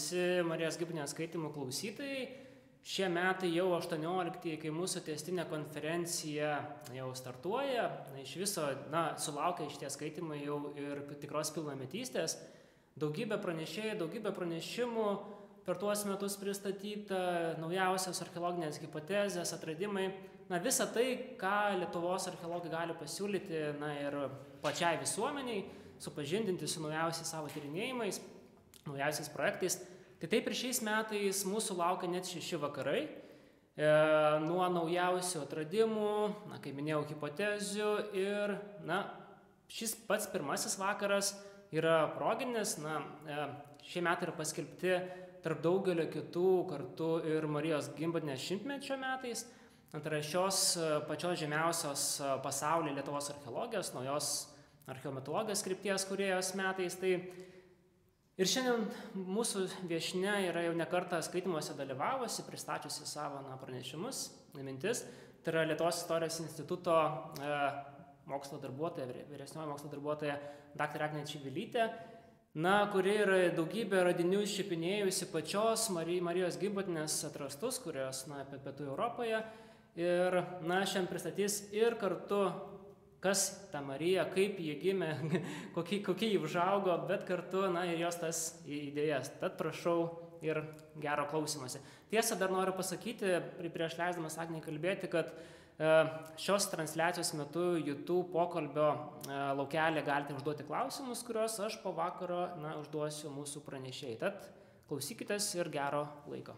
visi Marijos Gimbutienės skaitimų klausytojai. Šie metai jau 18, kai mūsų tęstinė konferencija jau startuoja. Iš viso, sulaukia šitie skaitimai jau ir tikros pilnametystės. Daugybė pranešėjų, daugybė pranešimų per tuos metus pristatyta, naujausios archeologinės hipotezės, atradimai. Visa tai, ką Lietuvos archeologai gali pasiūlyti ir pačiai visuomeniai, supažindinti su naujausiais savo tyrinėjimais, naujausiais projektais. Tai taip ir šiais metais mūsų laukia net 6 vakarai. Nuo naujausių atradimų, kaip minėjau, hipotezių ir šis pats pirmasis vakaras yra proginis. Šie metai yra paskelbti tarp daugelio kitų kartu ir Marijos Gimbutienės 100-mečio metais. Tai yra šios pačios žemiausios pasaulyje Lietuvos archeologijos, naujos archeometologijos krypties kūrėjos metais. Ir šiandien mūsų viešnia yra jau ne kartą skaitimuose dalyvavusi, pristačiusi savo pranešimus, mintis. Tai yra Lietuvos istorijos instituto mokslo darbuotoja, vyresnioji mokslo darbuotoja dr. Agnė Čivilytė, kuri yra daugybę radinių iščiupinėjusi pačios Marijos Gimbutienės atrastus, kurios apie Pietų Europoje. Ir šiandien pristatys ir kartu, kas ta Marija, kaip ji gimė, kokie ji užaugo, bet kartu ir jos tas idėjas. Tad prašau ir gero klausymosi. Tiesa, dar noriu pasakyti, prieš leisdamas Agnei kalbėti, kad šios transliacijos metu YouTube pokalbio laukelį galite užduoti klausimus, kuriuos aš po vakaro užduosiu mūsų pranešėjai. Tad klausykitės ir gero laiko.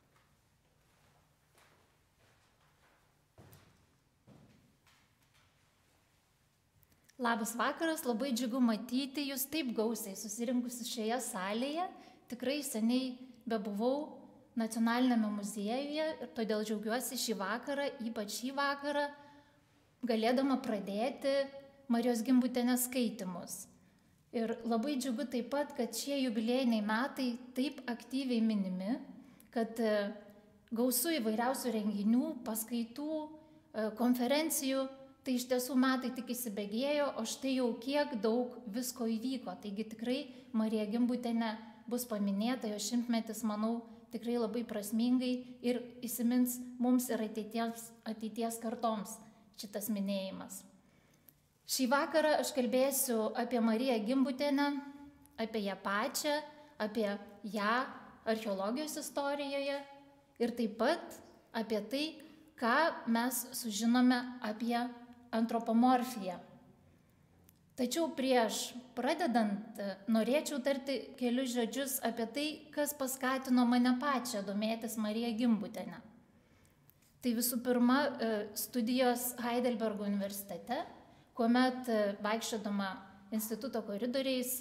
Labas vakaras, labai džiugu matyti jūs taip gausiai susirinkusi šioje salėje. Tikrai seniai bebuvau Nacionalinėme muziejuje ir todėl džiaugiuosi šį vakarą, ypač šį vakarą, galėdama pradėti Marijos Gimbutienės skaitimus. Ir labai džiugu taip pat, kad šie jubiliejiniai metai taip aktyviai minimi, kad gausu įvairiausių renginių, paskaitų, konferencijų. Tai iš tiesų metai tik įsibėgėjo, o štai jau kiek daug visko įvyko. Taigi tikrai Marija Gimbutienė bus paminėta, jo 100-metis, manau, tikrai labai prasmingai ir įsimins mums ir ateities kartoms šitas minėjimas. Šį vakarą aš kalbėsiu apie Mariją Gimbutienę, apie ją pačią, apie ją archeologijos istorijoje ir taip pat apie tai, ką mes sužinome apie antropomorfiją. Tačiau prieš pradedant norėčiau tarti kelius žodžius apie tai, kas paskatino mane pačią domėtis Marija Gimbutienė. Tai visų pirma studijos Heidelbergo universitete, kuomet vaikščiodama instituto koridoriais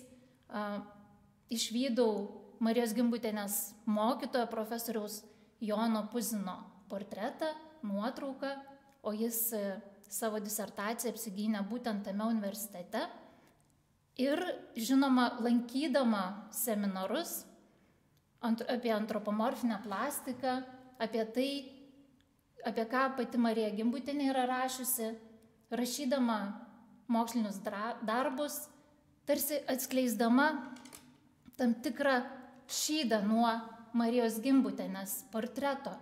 išvydau Marijos Gimbutienės mokytojo profesoriaus Jono Puzino portretą, nuotrauką, o jis savo disertaciją apsigynė būtent tame universitete. Ir, žinoma, lankydama seminarus apie antropomorfinę plastiką, apie tai, apie ką pati Marija Gimbutienė yra rašiusi, rašydama mokslinius darbus, tarsi atskleisdama tam tikrą šydą nuo Marijos Gimbutienės portreto,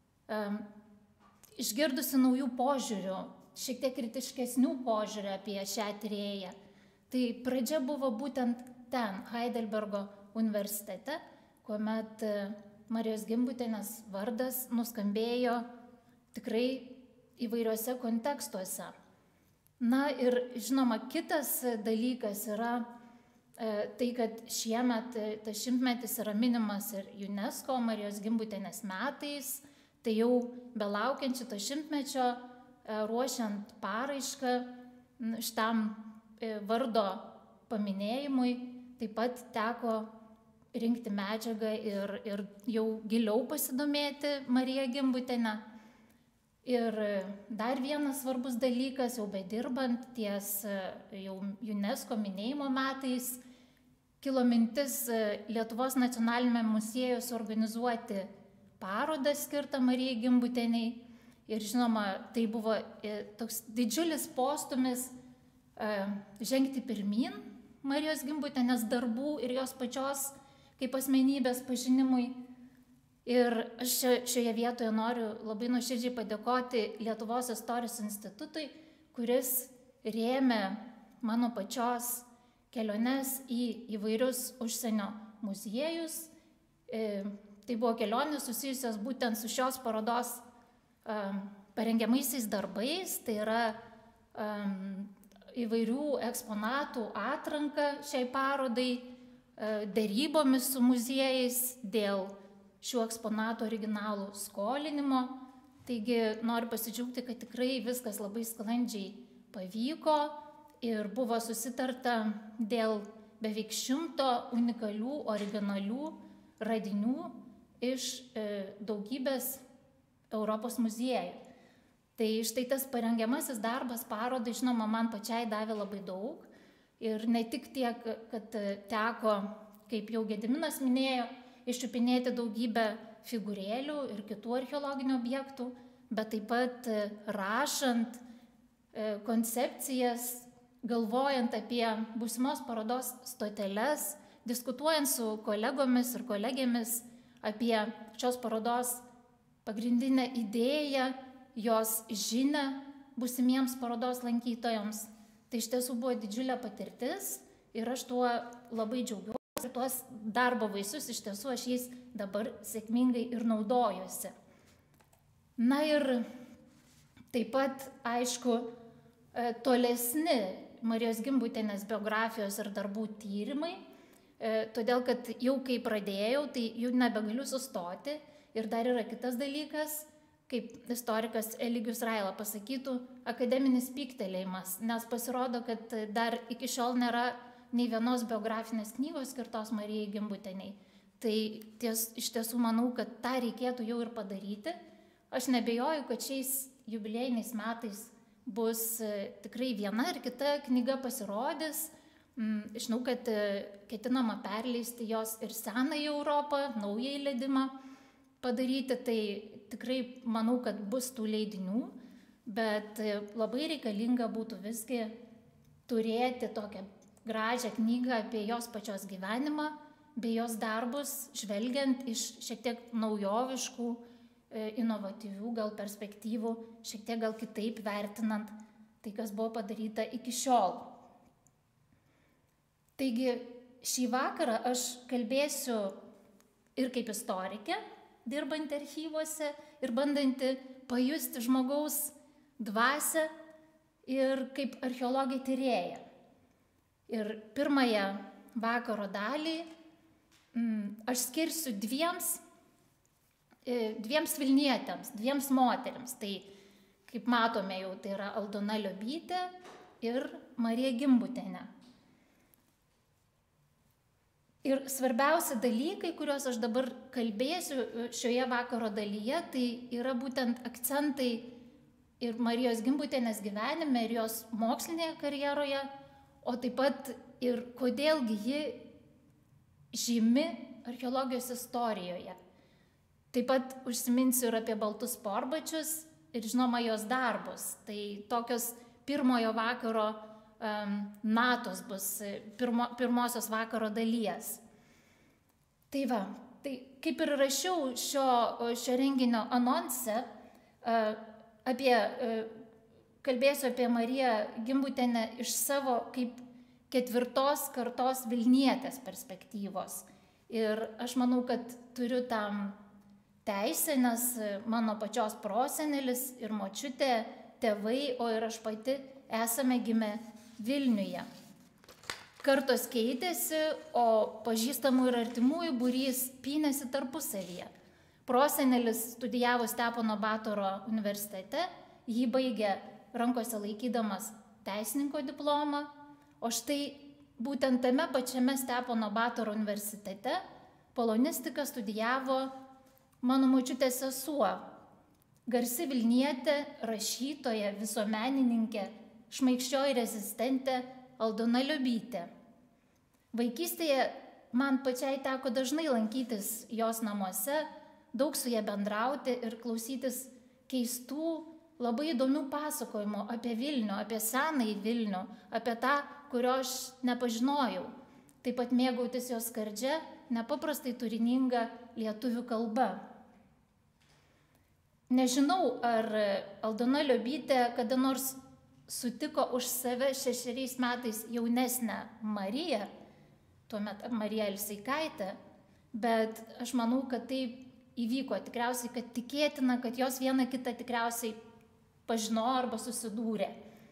išgirdusi naujų požiūrių, šiek tiek kritiškesnių požiūrių apie šią tyrėją. Tai pradžia buvo būtent ten, Heidelbergo universitete, kuomet Marijos Gimbutienės vardas nuskambėjo tikrai įvairiuose kontekstuose. Ir žinoma, kitas dalykas yra tai, kad šiemet tas 100-metis yra minimas ir UNESCO Marijos Gimbutienės metais. Tai jau belaukiant šito 100-mečio, ruošiant paraišką šitam vardo paminėjimui, taip pat teko rinkti medžiagą ir jau giliau pasidomėti Marija Gimbutienė. Ir dar vienas svarbus dalykas, jau bedirbant ties jau UNESCO minėjimo metais, kilo mintis Lietuvos nacionaliniame muziejuje suorganizuoti parodą skirtą Marijai Gimbutienei. Ir žinoma, tai buvo toks didžiulis postumis žengti pirmyn Marijos Gimbutienės darbų ir jos pačios kaip asmenybės pažinimui. Ir aš šioje vietoje noriu labai nuoširdžiai padėkoti Lietuvos istorijos institutui, kuris rėmė mano pačios keliones į įvairius užsienio muziejus. Tai buvo kelionės susijusios būtent su šios parodos parengiamaisiais darbais, tai yra įvairių eksponatų atranka šiai parodai, derybomis su muziejais dėl šių eksponatų originalų skolinimo. Taigi noriu pasidžiaugti, kad tikrai viskas labai sklandžiai pavyko ir buvo susitarta dėl beveik 100 unikalių, originalių radinių iš daugybės Europos muziejų. Tai štai tas parengiamasis darbas parodai, žinoma, man pačiai davė labai daug. Ir ne tik tiek, kad teko, kaip jau Gediminas minėjo, iščiupinėti daugybę figūrėlių ir kitų archeologinių objektų, bet taip pat rašant koncepcijas, galvojant apie būsimos parodos stoteles, diskutuojant su kolegomis ir kolegėmis apie šios parodos pagrindinę idėją, jos žinią būsimiems parodos lankytojams. Tai iš tiesų buvo didžiulė patirtis ir aš tuo labai džiaugiuosi. Ir tuos darbo vaisius iš tiesų aš jais dabar sėkmingai ir naudojuosi. Na ir taip pat, aišku, tolesni Marijos Gimbutienės biografijos ir darbų tyrimai, todėl kad jau kai pradėjau, tai jau nebegaliu sustoti. Ir dar yra kitas dalykas, kaip istorikas Eligijus Raila pasakytų, akademinis pyktelėjimas, nes pasirodo, kad dar iki šiol nėra nei vienos biografinės knygos skirtos Marijai Gimbutienei. Tai iš tiesų manau, kad tą reikėtų jau ir padaryti. Aš nebejoju, kad šiais jubiliejiniais metais bus tikrai viena ir kita knyga pasirodys. Žinau, kad ketinama perleisti jos ir senąją Europą, naująjį leidimą padaryti. Tai tikrai manau, kad bus tų leidinių, bet labai reikalinga būtų visgi turėti tokią gražią knygą apie jos pačios gyvenimą, bei jos darbus, žvelgiant iš šiek tiek naujoviškų, inovatyvių gal perspektyvų, šiek tiek gal kitaip vertinant tai, kas buvo padaryta iki šiol. Taigi šį vakarą aš kalbėsiu ir kaip istorikė, dirbanti archyvuose ir bandanti pajusti žmogaus dvasią ir kaip archeologė tyrėja. Ir pirmąją vakaro dalį aš skirsiu dviems Vilnietėms, dviems moterims. Tai, kaip matome jau, tai yra Aldona Liobytė ir Marija Gimbutienė. Ir svarbiausi dalykai, kuriuos aš dabar kalbėsiu šioje vakaro dalyje, tai yra būtent akcentai ir Marijos Gimbutienės gyvenime, ir jos mokslinėje karjeroje, o taip pat ir kodėlgi ji žymi archeologijos istorijoje. Taip pat užsiminsiu ir apie baltus sportbačius ir žinoma jos darbus. Tai tokios pirmojo vakaro natos bus pirmosios vakaro dalies. Tai va, tai kaip ir rašiau šio renginio anonse, kalbėsiu apie Mariją Gimbutienę iš savo kaip 4 kartos Vilnietės perspektyvos. Ir aš manau, kad turiu tam teisę, nes mano pačios prosenelis ir močiutė, tėvai, o ir aš pati esame gimę Vilniuje. Kartos keitėsi, o pažįstamų ir artimųjų būrys pynėsi tarpusavyje. Prosenelis studijavo Stepono Batoro universitete, jį baigė rankose laikydamas teisininko diplomą, o štai būtent tame pačiame Stepono Batoro universitete polonistiką studijavo mano močiutės sesuo, garsi Vilnietė, rašytoja, visuomenininkė, šmaikščioji rezistentė Aldona Liobytė. Vaikystėje man pačiai teko dažnai lankytis jos namuose, daug su ja bendrauti ir klausytis keistų, labai įdomių pasakojimų apie Vilnių, apie senąjį Vilnių, apie tą, kurio aš nepažinojau. Taip pat mėgautis jos skardžia nepaprastai turininga lietuvių kalba. Nežinau, ar Aldona Liobytė kada nors sutiko už save 6 metais jaunesnę Mariją, tuomet Mariją Elseikaitę, bet aš manau, kad tai įvyko tikriausiai, kad tikėtina, kad jos viena kitą tikriausiai pažinojo arba susidūrė.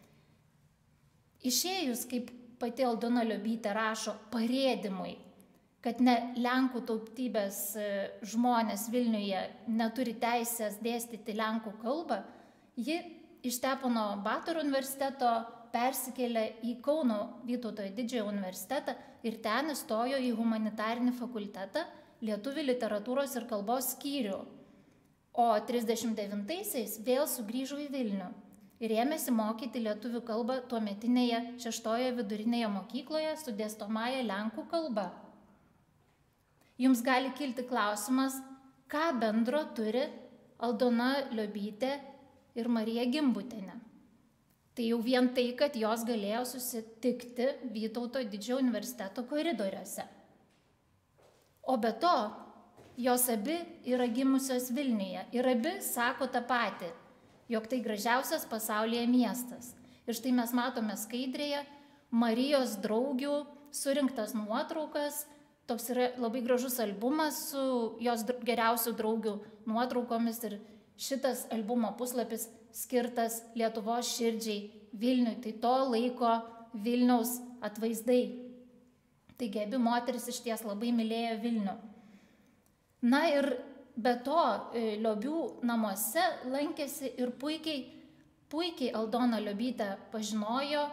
Išėjus, kaip pati Aldona Liobytė rašo, parėdimui, kad ne Lenkų tautybės žmonės Vilniuje neturi teisės dėstyti lenkų kalbą, ji iš Stepono Batoro universiteto persikėlė į Kauno Vytauto Didžiojo universitetą ir ten įstojo į humanitarinį fakultetą lietuvių literatūros ir kalbos skyrių. O 39-aisiais vėl sugrįžo į Vilnių ir ėmėsi mokyti lietuvių kalbą tuometinėje 6-ojo vidurinėje mokykloje su dėstomąja lenkų kalba. Jums gali kilti klausimas, ką bendro turi Aldona Liobytė ir Marija Gimbutienė. Tai jau vien tai, kad jos galėjo susitikti Vytauto Didžiojo universiteto koridoriuose. O be to, jos abi yra gimusios Vilniuje ir abi sako tą patį, jog tai gražiausias pasaulyje miestas. Ir štai mes matome skaidrėje Marijos draugių surinktas nuotraukas. Toks yra labai gražus albumas su jos geriausių draugių nuotraukomis ir šitas albumo puslapis skirtas Lietuvos širdžiai Vilniui, tai to laiko Vilniaus atvaizdai. Taigi abi moteris išties labai mylėjo Vilnių. Na ir be to Liobių namuose lankėsi ir puikiai Aldona Liobytė pažinojo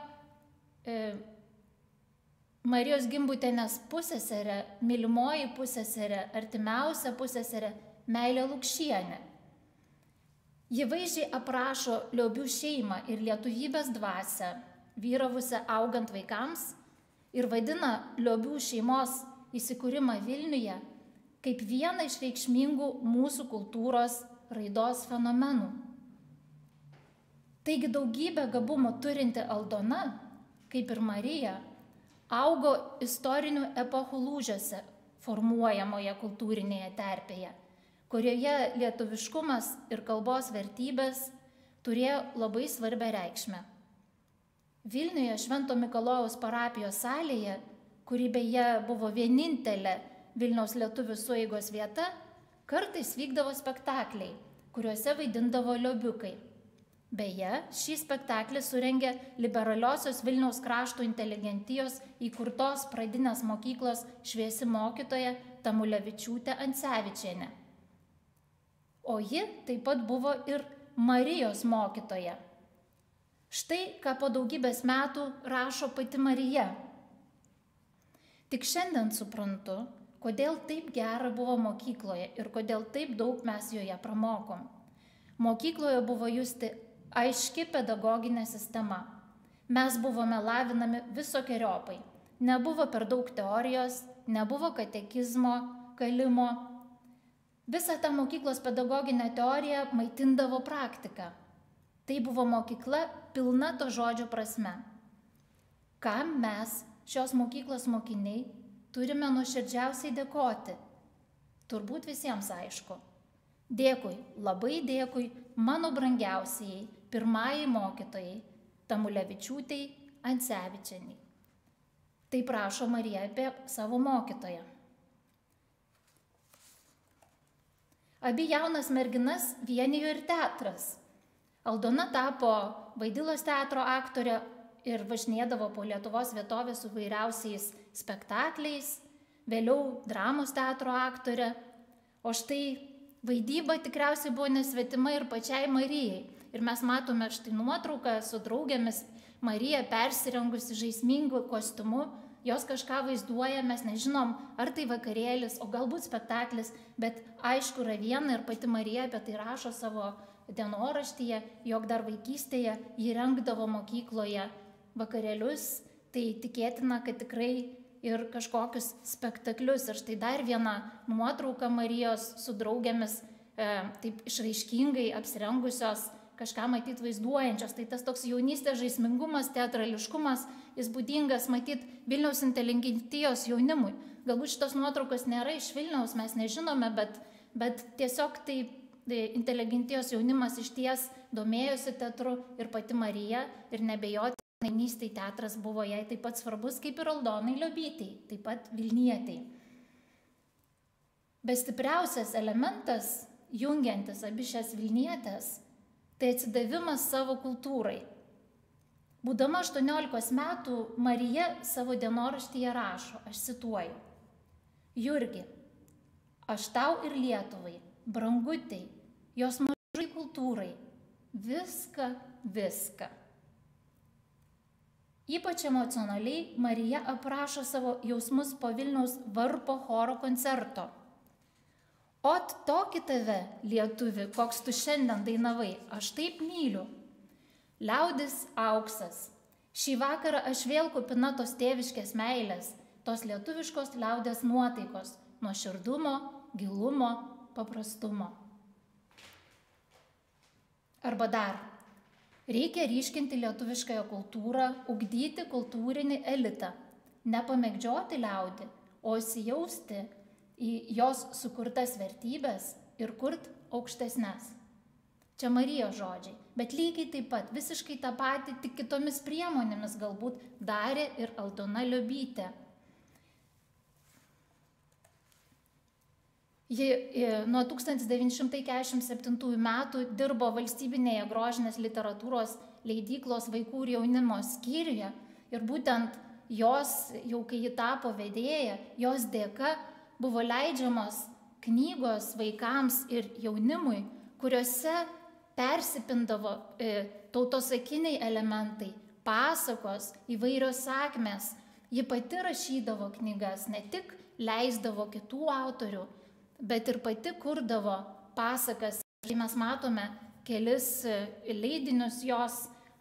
Marijos Gimbutienės pusseserė, mylimoji pusseserė, artimiausia pusseserė Meilė Lukšienė. Ji vaizdžiai aprašo Liobių šeimą ir lietuvybės dvasią, vyravusią augant vaikams, ir vadina Liobių šeimos įsikūrimą Vilniuje kaip vieną iš reikšmingų mūsų kultūros raidos fenomenų. Taigi daugybę gabumų turinti Aldona, kaip ir Marija, augo istorinių epochų lūžiuose formuojamoje kultūrinėje terpėje, kurioje lietuviškumas ir kalbos vertybės turėjo labai svarbią reikšmę. Vilniuje Švento Mikalojaus parapijos salėje, kuri beje buvo vienintelė Vilniaus lietuvių sueigos vieta, kartais vykdavo spektakliai, kuriuose vaidindavo liobiukai. Beje, šį spektaklį surengė liberaliosios Vilniaus krašto inteligentijos įkurtos pradinės mokyklos šviesi mokytoja Tamulevičiūtė Ancevičienė. O ji taip pat buvo ir Marijos mokytoja. Štai, ką po daugybės metų rašo pati Marija. Tik šiandien suprantu, kodėl taip gera buvo mokykloje ir kodėl taip daug mes joje pramokom. Mokykloje buvo justi aiški pedagoginė sistema. Mes buvome lavinami visokeriopai. Nebuvo per daug teorijos, nebuvo katekizmo, kalimo. Visą tą mokyklos pedagoginę teoriją maitindavo praktika. Tai buvo mokykla pilna to žodžio prasme. Kam mes, šios mokyklos mokiniai, turime nuoširdžiausiai dėkoti? Turbūt visiems aišku. Dėkui, labai dėkui mano brangiausiai pirmajai mokytojai Tamulevičiūtei Ancevičienei. Taip rašo Marija apie savo mokytoją. Abi jaunas merginas vienijo ir teatras. Aldona tapo Vaidilos teatro aktorė ir važinėdavo po Lietuvos vietovę su vairiausiais spektakliais, vėliau dramos teatro aktorė, o štai vaidyba tikriausiai buvo nesvetima ir pačiai Marijai. Ir mes matome štai nuotrauką su draugėmis, Marija persirengusi žaismingu kostiumu, jos kažką vaizduoja, mes nežinom, ar tai vakarėlis, o galbūt spektaklis, bet aišku yra viena ir pati Marija apie tai rašo savo dienoraštyje, jog dar vaikystėje ji rengdavo mokykloje vakarėlius, tai tikėtina, kad tikrai ir kažkokius spektaklius. Ir štai dar viena nuotrauka Marijos su draugėmis, taip išraiškingai apsirengusios, kažką matyt vaizduojančios. Tai tas toks jaunystės žaismingumas, teatrališkumas, jis būdingas matyt Vilniaus inteligentijos jaunimui. Galbūt šitos nuotraukos nėra iš Vilniaus, mes nežinome, bet tiesiog tai inteligentijos jaunimas išties domėjosi teatru ir pati Marija ir nebejoti, jaunystėj teatras buvo jai taip pat svarbus kaip ir Aldonai Liobytei, taip pat Vilnietei. Bet stipriausias elementas, jungiantis abi šias Vilnietės, tai atsidavimas savo kultūrai. Būdama 18 metų, Marija savo dienoraštyje rašo, aš cituoju: Jurgi, aš tau ir Lietuvai, brangutei, jos mažai kultūrai, viską. Ypač emocionaliai Marija aprašo savo jausmus po Vilniaus varpo choro koncerto. Ot tokį tave, lietuvi, koks tu šiandien dainavai, aš taip myliu. Liaudis auksas. Šį vakarą aš vėl kupina tos tėviškės meilės, tos lietuviškos liaudės nuotaikos, nuoširdumo, gilumo, paprastumo. Arba dar. Reikia ryškinti lietuviškąją kultūrą, ugdyti kultūrinį elitą, nepamėgdžioti liaudį, o įsijausti į jos sukurtas vertybės ir kurt aukštesnes. Čia Marijos žodžiai, bet lygiai taip pat visiškai tą patį, tik kitomis priemonėmis galbūt darė ir Aldona Liobytė. Ji nuo 1947 metų dirbo valstybinėje grožinės literatūros leidyklos vaikų ir jaunimo skyriuje ir būtent jos, jau kai ji tapo vedėja, jos dėka buvo leidžiamos knygos vaikams ir jaunimui, kuriuose persipindavo tautosakiniai elementai, pasakos, įvairios sakmės. Ji pati rašydavo knygas, ne tik leisdavo kitų autorių, bet ir pati kurdavo pasakas. Mes matome kelis leidinius jos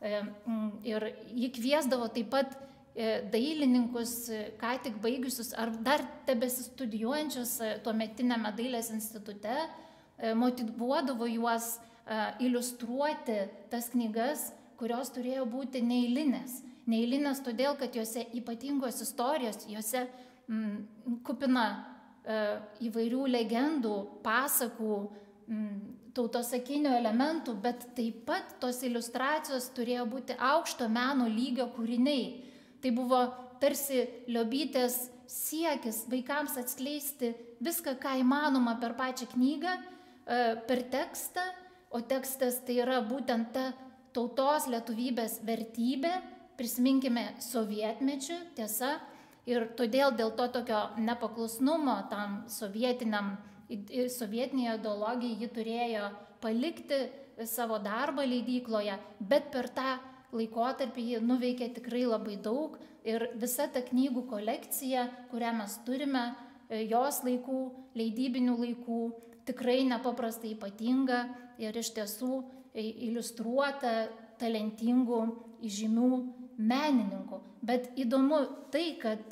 ir ji kviesdavo taip pat dailininkus, ką tik baigusius ar dar tebesistudijuojančius tuometiniame dailės institute, motyvuodavo juos iliustruoti tas knygas, kurios turėjo būti neeilinės. Neeilinės todėl, kad juose ypatingos istorijos, juose kupina įvairių legendų, pasakų, tautosakinių elementų, bet taip pat tos iliustracijos turėjo būti aukšto meno lygio kūriniai. Tai buvo tarsi Liobytės siekis vaikams atskleisti viską, ką įmanoma per pačią knygą, per tekstą, o tekstas tai yra būtent ta tautos lietuvybės vertybė, prisiminkime sovietmečių, tiesa, ir todėl dėl to tokio nepaklusnumo tam sovietinei ideologijai ji turėjo palikti savo darbą leidykloje, bet per tą laikotarpį ji nuveikė tikrai labai daug ir visa ta knygų kolekcija, kurią mes turime, jos laikų, leidybinių laikų, tikrai nepaprastai ypatinga ir iš tiesų iliustruota talentingų, įžymių menininkų. Bet įdomu tai,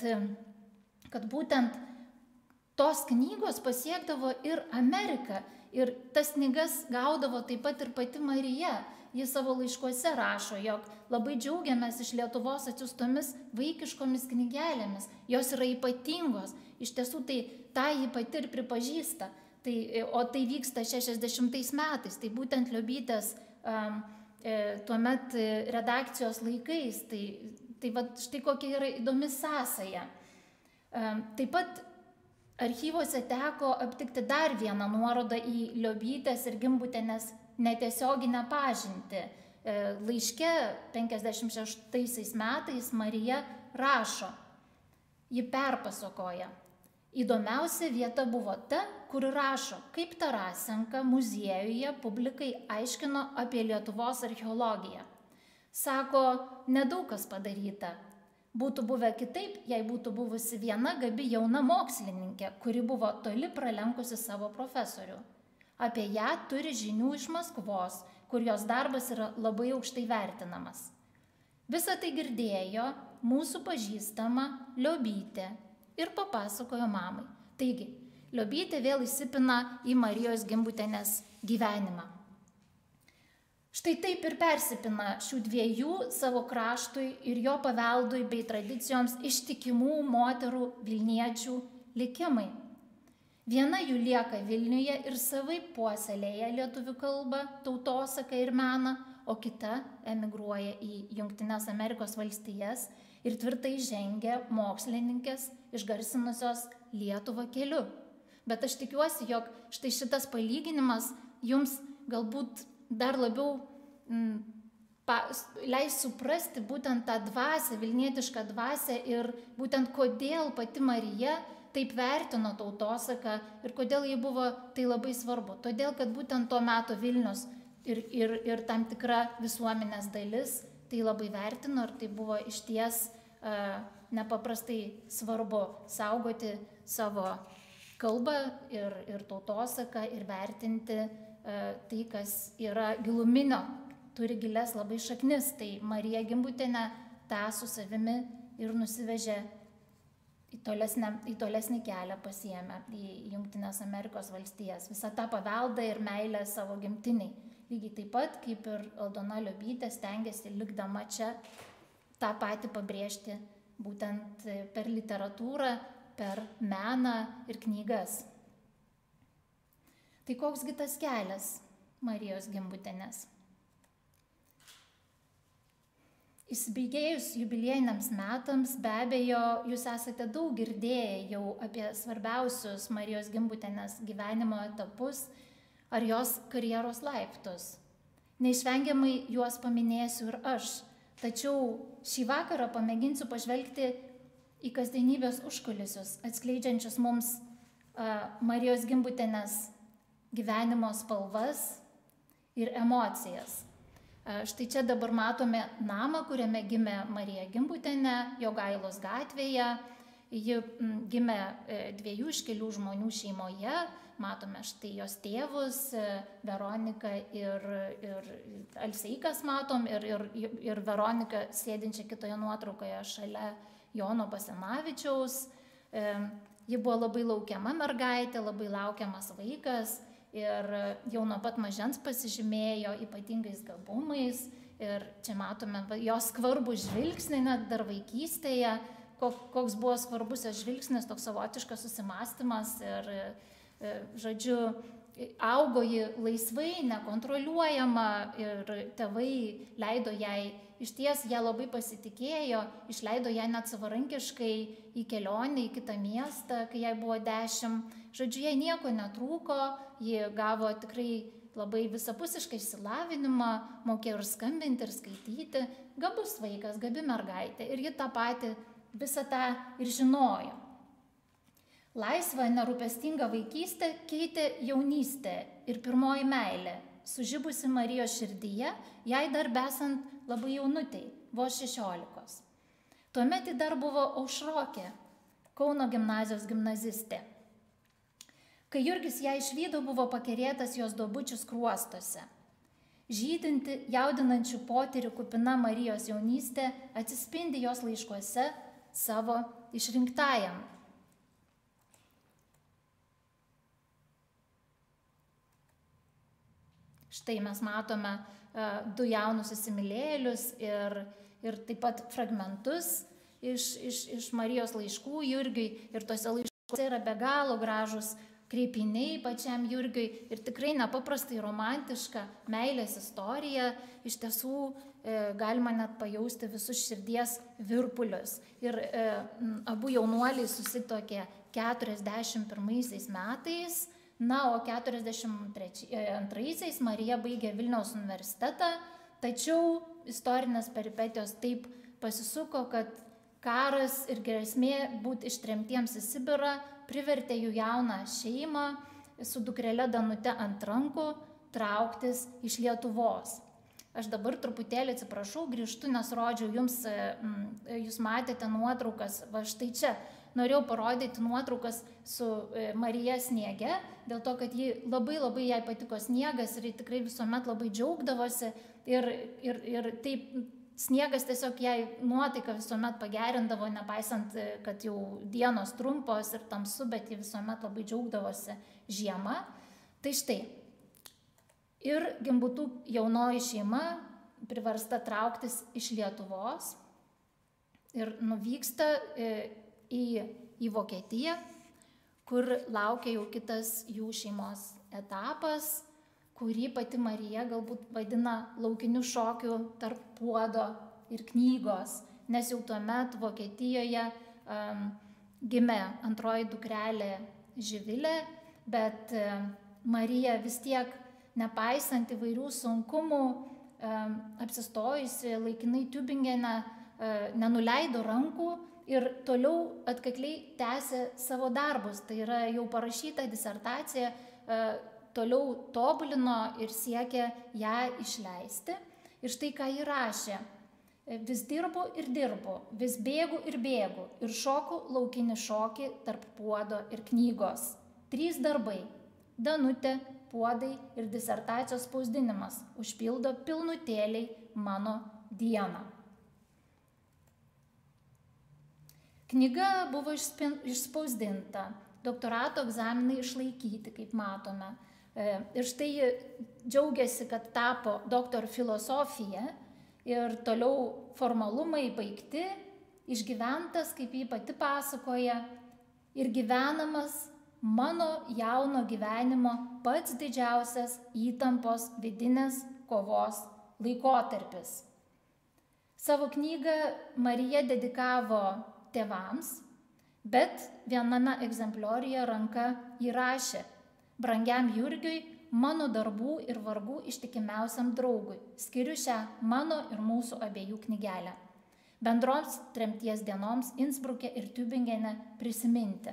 kad būtent tos knygos pasiekdavo ir Ameriką ir tas knygas gaudavo taip pat ir pati Marija. Jis savo laiškuose rašo, jog labai džiaugiamės iš Lietuvos atsiųstomis vaikiškomis knygelėmis. Jos yra ypatingos. Iš tiesų tai tą ji pati ir pripažįsta. O tai vyksta 60 metais. Tai būtent Liobytės tuomet redakcijos laikais. Tai va, štai kokia yra įdomi sąsaja. Taip pat archyvuose teko aptikti dar vieną nuorodą į Liobytės ir Gimbutienės netiesioginę pažintį. Laiške 56 metais Marija rašo, ji perpasakoja. Įdomiausia vieta buvo ta, kur rašo, kaip Tarasenka muziejuje publikai aiškino apie Lietuvos archeologiją. Sako, nedaug kas padaryta. Būtų buvę kitaip, jei būtų buvusi viena gabi jauna mokslininkė, kuri buvo toli pralenkusi savo profesorių. Apie ją turi žinių iš Maskvos, kur jos darbas yra labai aukštai vertinamas. Visą tai girdėjo mūsų pažįstama Liobytė ir papasakojo mamai. Taigi, Liobytė vėl įsipina į Marijos Gimbutienės gyvenimą. Štai taip ir persipina šių dviejų savo kraštui ir jo paveldui bei tradicijoms ištikimų moterų Vilniečių likimai. Viena jų lieka Vilniuje ir savaip puoselėja lietuvių kalbą, tautosaką ir meną, o kita emigruoja į Jungtines Amerikos valstijas ir tvirtai žengia mokslininkės išgarsinusios Lietuvą keliu. Bet aš tikiuosi, jog štai šitas palyginimas jums galbūt dar labiau leis suprasti būtent tą dvasią, vilnietišką dvasią ir būtent kodėl pati Marija taip vertino tautosaką ir kodėl jai buvo tai labai svarbu. Todėl, kad būtent tuo metu Vilnius ir tam tikra visuomenės dalis tai labai vertino ir tai buvo išties nepaprastai svarbu saugoti savo kalbą ir tautosaką ir vertinti tai, kas yra giluminio, turi gilias labai šaknis. Tai Marija Gimbutienė tą su savimi ir nusivežė į tolesnį kelią, pasiėmė į Jungtines Amerikos valstijas. Visą tą paveldą ir meilę savo gimtiniai. Lygiai taip pat, kaip ir Aldona Liobytė stengiasi likdama čia tą patį pabrėžti būtent per literatūrą, per meną ir knygas. Tai koksgi tas kelias Marijos Gimbutienės? Įsibėgėjus jubiliejiniams metams, be abejo, jūs esate daug girdėję jau apie svarbiausius Marijos Gimbutienės gyvenimo etapus ar jos karjeros laiptus. Neišvengiamai juos paminėsiu ir aš, tačiau šį vakarą pamėginsiu pažvelgti į kasdienybės užkulisius, atskleidžiančius mums Marijos Gimbutienės gyvenimo spalvas ir emocijas. Štai čia dabar matome namą, kuriame gimė Marija Gimbutienė, Jogailos gatvėje. Ji gimė 2 iškilių žmonių šeimoje. Matome štai jos tėvus, Veroniką ir Alseikas matom, ir Veroniką sėdinčią kitoje nuotraukoje šalia Jono Basanavičiaus. Ji buvo labai laukiama mergaitė, labai laukiamas vaikas ir jau nuo pat mažens pasižymėjo ypatingais gabumais. Ir čia matome jos skvarbų žvilgsnį, net dar vaikystėje, koks buvo svarbus jos žvilgsnis, toks savotiškas susimąstymas ir žodžiu, augo ji laisvai, nekontroliuojama ir tėvai leido jai, išties ją labai pasitikėjo, išleido ją net savarankiškai į kelionę į kitą miestą, kai jai buvo 10. Žodžiu, jai nieko netrūko, ji gavo tikrai labai visapusišką išsilavinimą, mokėjo ir skambinti, ir skaityti, gabus vaikas, gabi mergaitė ir ji tą patį visą tą ir žinojo. Laisvą, nerūpestingą vaikystę keitė jaunystė ir pirmoji meilė, sužibusi Marijos širdyje, jai dar besant labai jaunutei, vos 16. Tuomet ji dar buvo Aušrokė, Kauno gimnazijos gimnazistė. Kai Jurgis ją išvydo, buvo pakerėtas jos duobučių skruostuose. Žydinti, jaudinančių potyrių kupina Marijos jaunystė atsispindi jos laiškuose savo išrinktajam. Štai mes matome 2 jaunus įsimylėjėlius ir taip pat fragmentus iš Marijos laiškų Jurgiui. Ir tose laiškuose yra be galo gražus kreipiniai pačiam Jurgiui ir tikrai nepaprastai romantiška meilės istorija. Iš tiesų galima net pajausti visus širdies virpulius. Ir abu jaunuoliai susituokė 41 metais. Na, o 42 Marija baigė Vilniaus universitetą, tačiau istorinės peripetijos taip pasisuko, kad karas ir grėsmė būti ištremtiems į Sibirą privertė jų jauną šeimą su dukrele Danute ant rankų trauktis iš Lietuvos. Aš dabar truputėlį atsiprašau, grįžtu, nes rodžiau jums, jūs matėte nuotraukas, va štai čia. Norėjau parodyti nuotraukas su Marija sniege, dėl to, kad ji labai jai patiko sniegas ir ji tikrai visuomet labai džiaugdavosi ir taip sniegas tiesiog jai nuotaiką visuomet pagerindavo, nepaisant, kad jau dienos trumpos ir tamsu, bet ji visuomet labai džiaugdavosi žiemą. Tai štai, ir Gimbutų jaunoji šeima priversta trauktis iš Lietuvos ir nuvyksta į Vokietiją, kur laukia jau kitas jų šeimos etapas, kurį pati Marija galbūt vadina laukiniu šokiu tarp puodo ir knygos, nes jau tuomet Vokietijoje gimė antroji dukrelė Živilė, bet Marija vis tiek, nepaisant įvairių sunkumų, apsistojusi laikinai Tübingene, nenuleido rankų ir toliau atkakliai tęsė savo darbus. Tai yra jau parašyta disertacija, toliau tobulino ir siekė ją išleisti. Ir štai ką ji rašė. Vis dirbu ir dirbu, vis bėgu ir šoku laukinį šokį tarp puodo ir knygos. 3 darbai – Danutė, puodai ir disertacijos spausdinimas – užpildo pilnutėliai mano dieną. Knyga buvo išspausdinta, doktorato egzaminai išlaikyti, kaip matome. Ir štai džiaugiasi, kad tapo doktor filosofija ir toliau formalumai baigti, išgyventas, kaip jį pati pasakoja, ir gyvenamas mano jauno gyvenimo pats didžiausias įtampos vidinės kovos laikotarpis. Savo knygą Marija dedikavo tėvams, bet viename egzemplioriuje ranka įrašė: brangiam Jurgiui, mano darbų ir vargų ištikimiausiam draugui, skiriu šią mano ir mūsų abiejų knygelę. Bendroms tremties dienoms Innsbruke ir Tübingene prisiminti.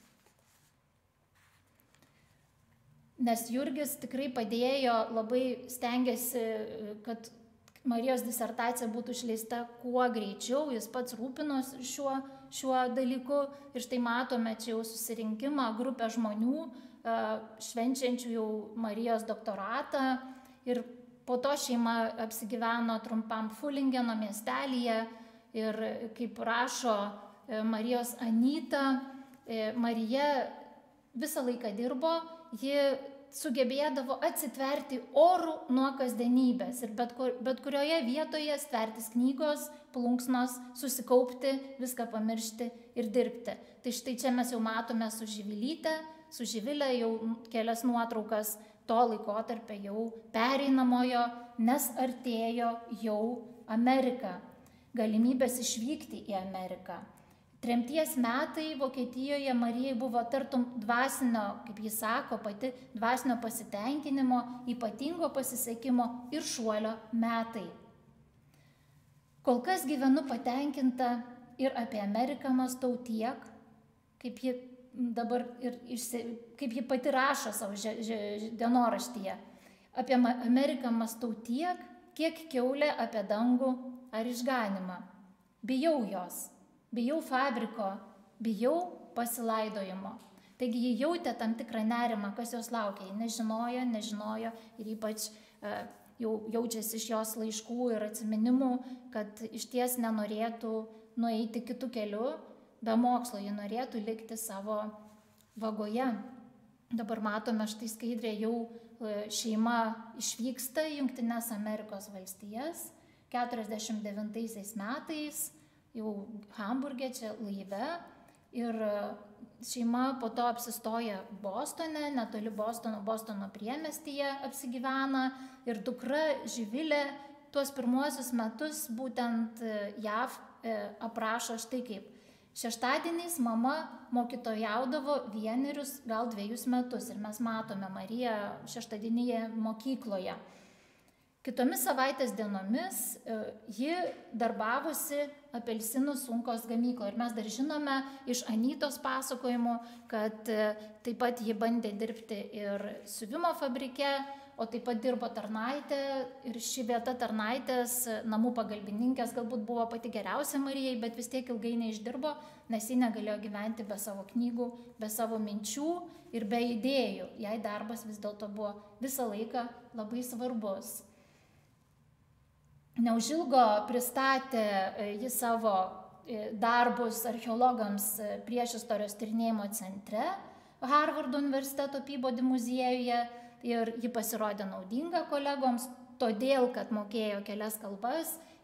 Nes Jurgis tikrai padėjo, labai stengiasi, kad Marijos disertacija būtų išleista kuo greičiau, jis pats rūpinosi šiuo dalyku ir štai matome čia jau susirinkimą, grupę žmonių, švenčiančių jau Marijos doktoratą, ir po to šeima apsigyveno trumpam Fulingeno miestelyje ir kaip rašo Marijos Anyta, Marija visą laiką dirbo, ji sugebėdavo atsitverti orų nuo kasdienybės ir bet kurioje vietoje stvertis knygos, plunksnos, susikaupti, viską pamiršti ir dirbti. Tai štai čia mes jau matome su Živilė jau kelias nuotraukas to laikotarpio jau pereinamojo, nes artėjo jau Amerika, galimybės išvykti į Ameriką. Tremties metai Vokietijoje Marijai buvo tartum dvasinio, kaip jis sako, pati dvasinio pasitenkinimo, ypatingo pasisekimo ir šuolio metai. Kol kas gyvenu patenkinta ir apie Ameriką mąstau tiek, kaip ji dabar kaip ji pati rašo savo dienoraštyje. Apie Ameriką mąstau tiek, kiek kiaulė apie dangų ar išganimą. Bijau jos. Bijau fabriko, bijau pasilaidojimo. Taigi jie jautė tam tikrą nerimą, kas jos laukia. Jie nežinojo ir ypač jau jaučiasi iš jos laiškų ir atsiminimų, kad iš ties nenorėtų nueiti kitų kelių, be mokslo, jie norėtų likti savo vagoje. Dabar matome štai skaidrė, jau šeima išvyksta į Jungtines Amerikos valstijas 49 metais, jau Hamburge, čia laive, ir šeima po to apsistoja Bostone, netoli Bostono priemiestyje apsigyvena, ir dukra Živilė tuos pirmuosius metus būtent JAV aprašo štai kaip: šeštadieniais mama mokytojaudavo 1, gal 2 metus, ir mes matome Mariją šeštadieninėje mokykloje. Kitomis savaitės dienomis ji darbavosi apelsinų sunkos gamykloje. Ir mes dar žinome iš Anytos pasakojimų, kad taip pat ji bandė dirbti ir siuvimo fabrike, o taip pat dirbo tarnaitė. Ir ši vieta tarnaitės, namų pagalbininkės, galbūt buvo pati geriausia Marijai, bet vis tiek ilgai neišdirbo, nes ji negalėjo gyventi be savo knygų, be savo minčių ir be idėjų. Jai darbas vis dėlto buvo visą laiką labai svarbus. Neužilgo pristatė jis savo darbus archeologams Priešistorijos tyrinėjimo centre Harvardo universiteto Peabody muziejuje, ir ji pasirodė naudinga kolegoms, todėl, kad mokėjo kelias kalbas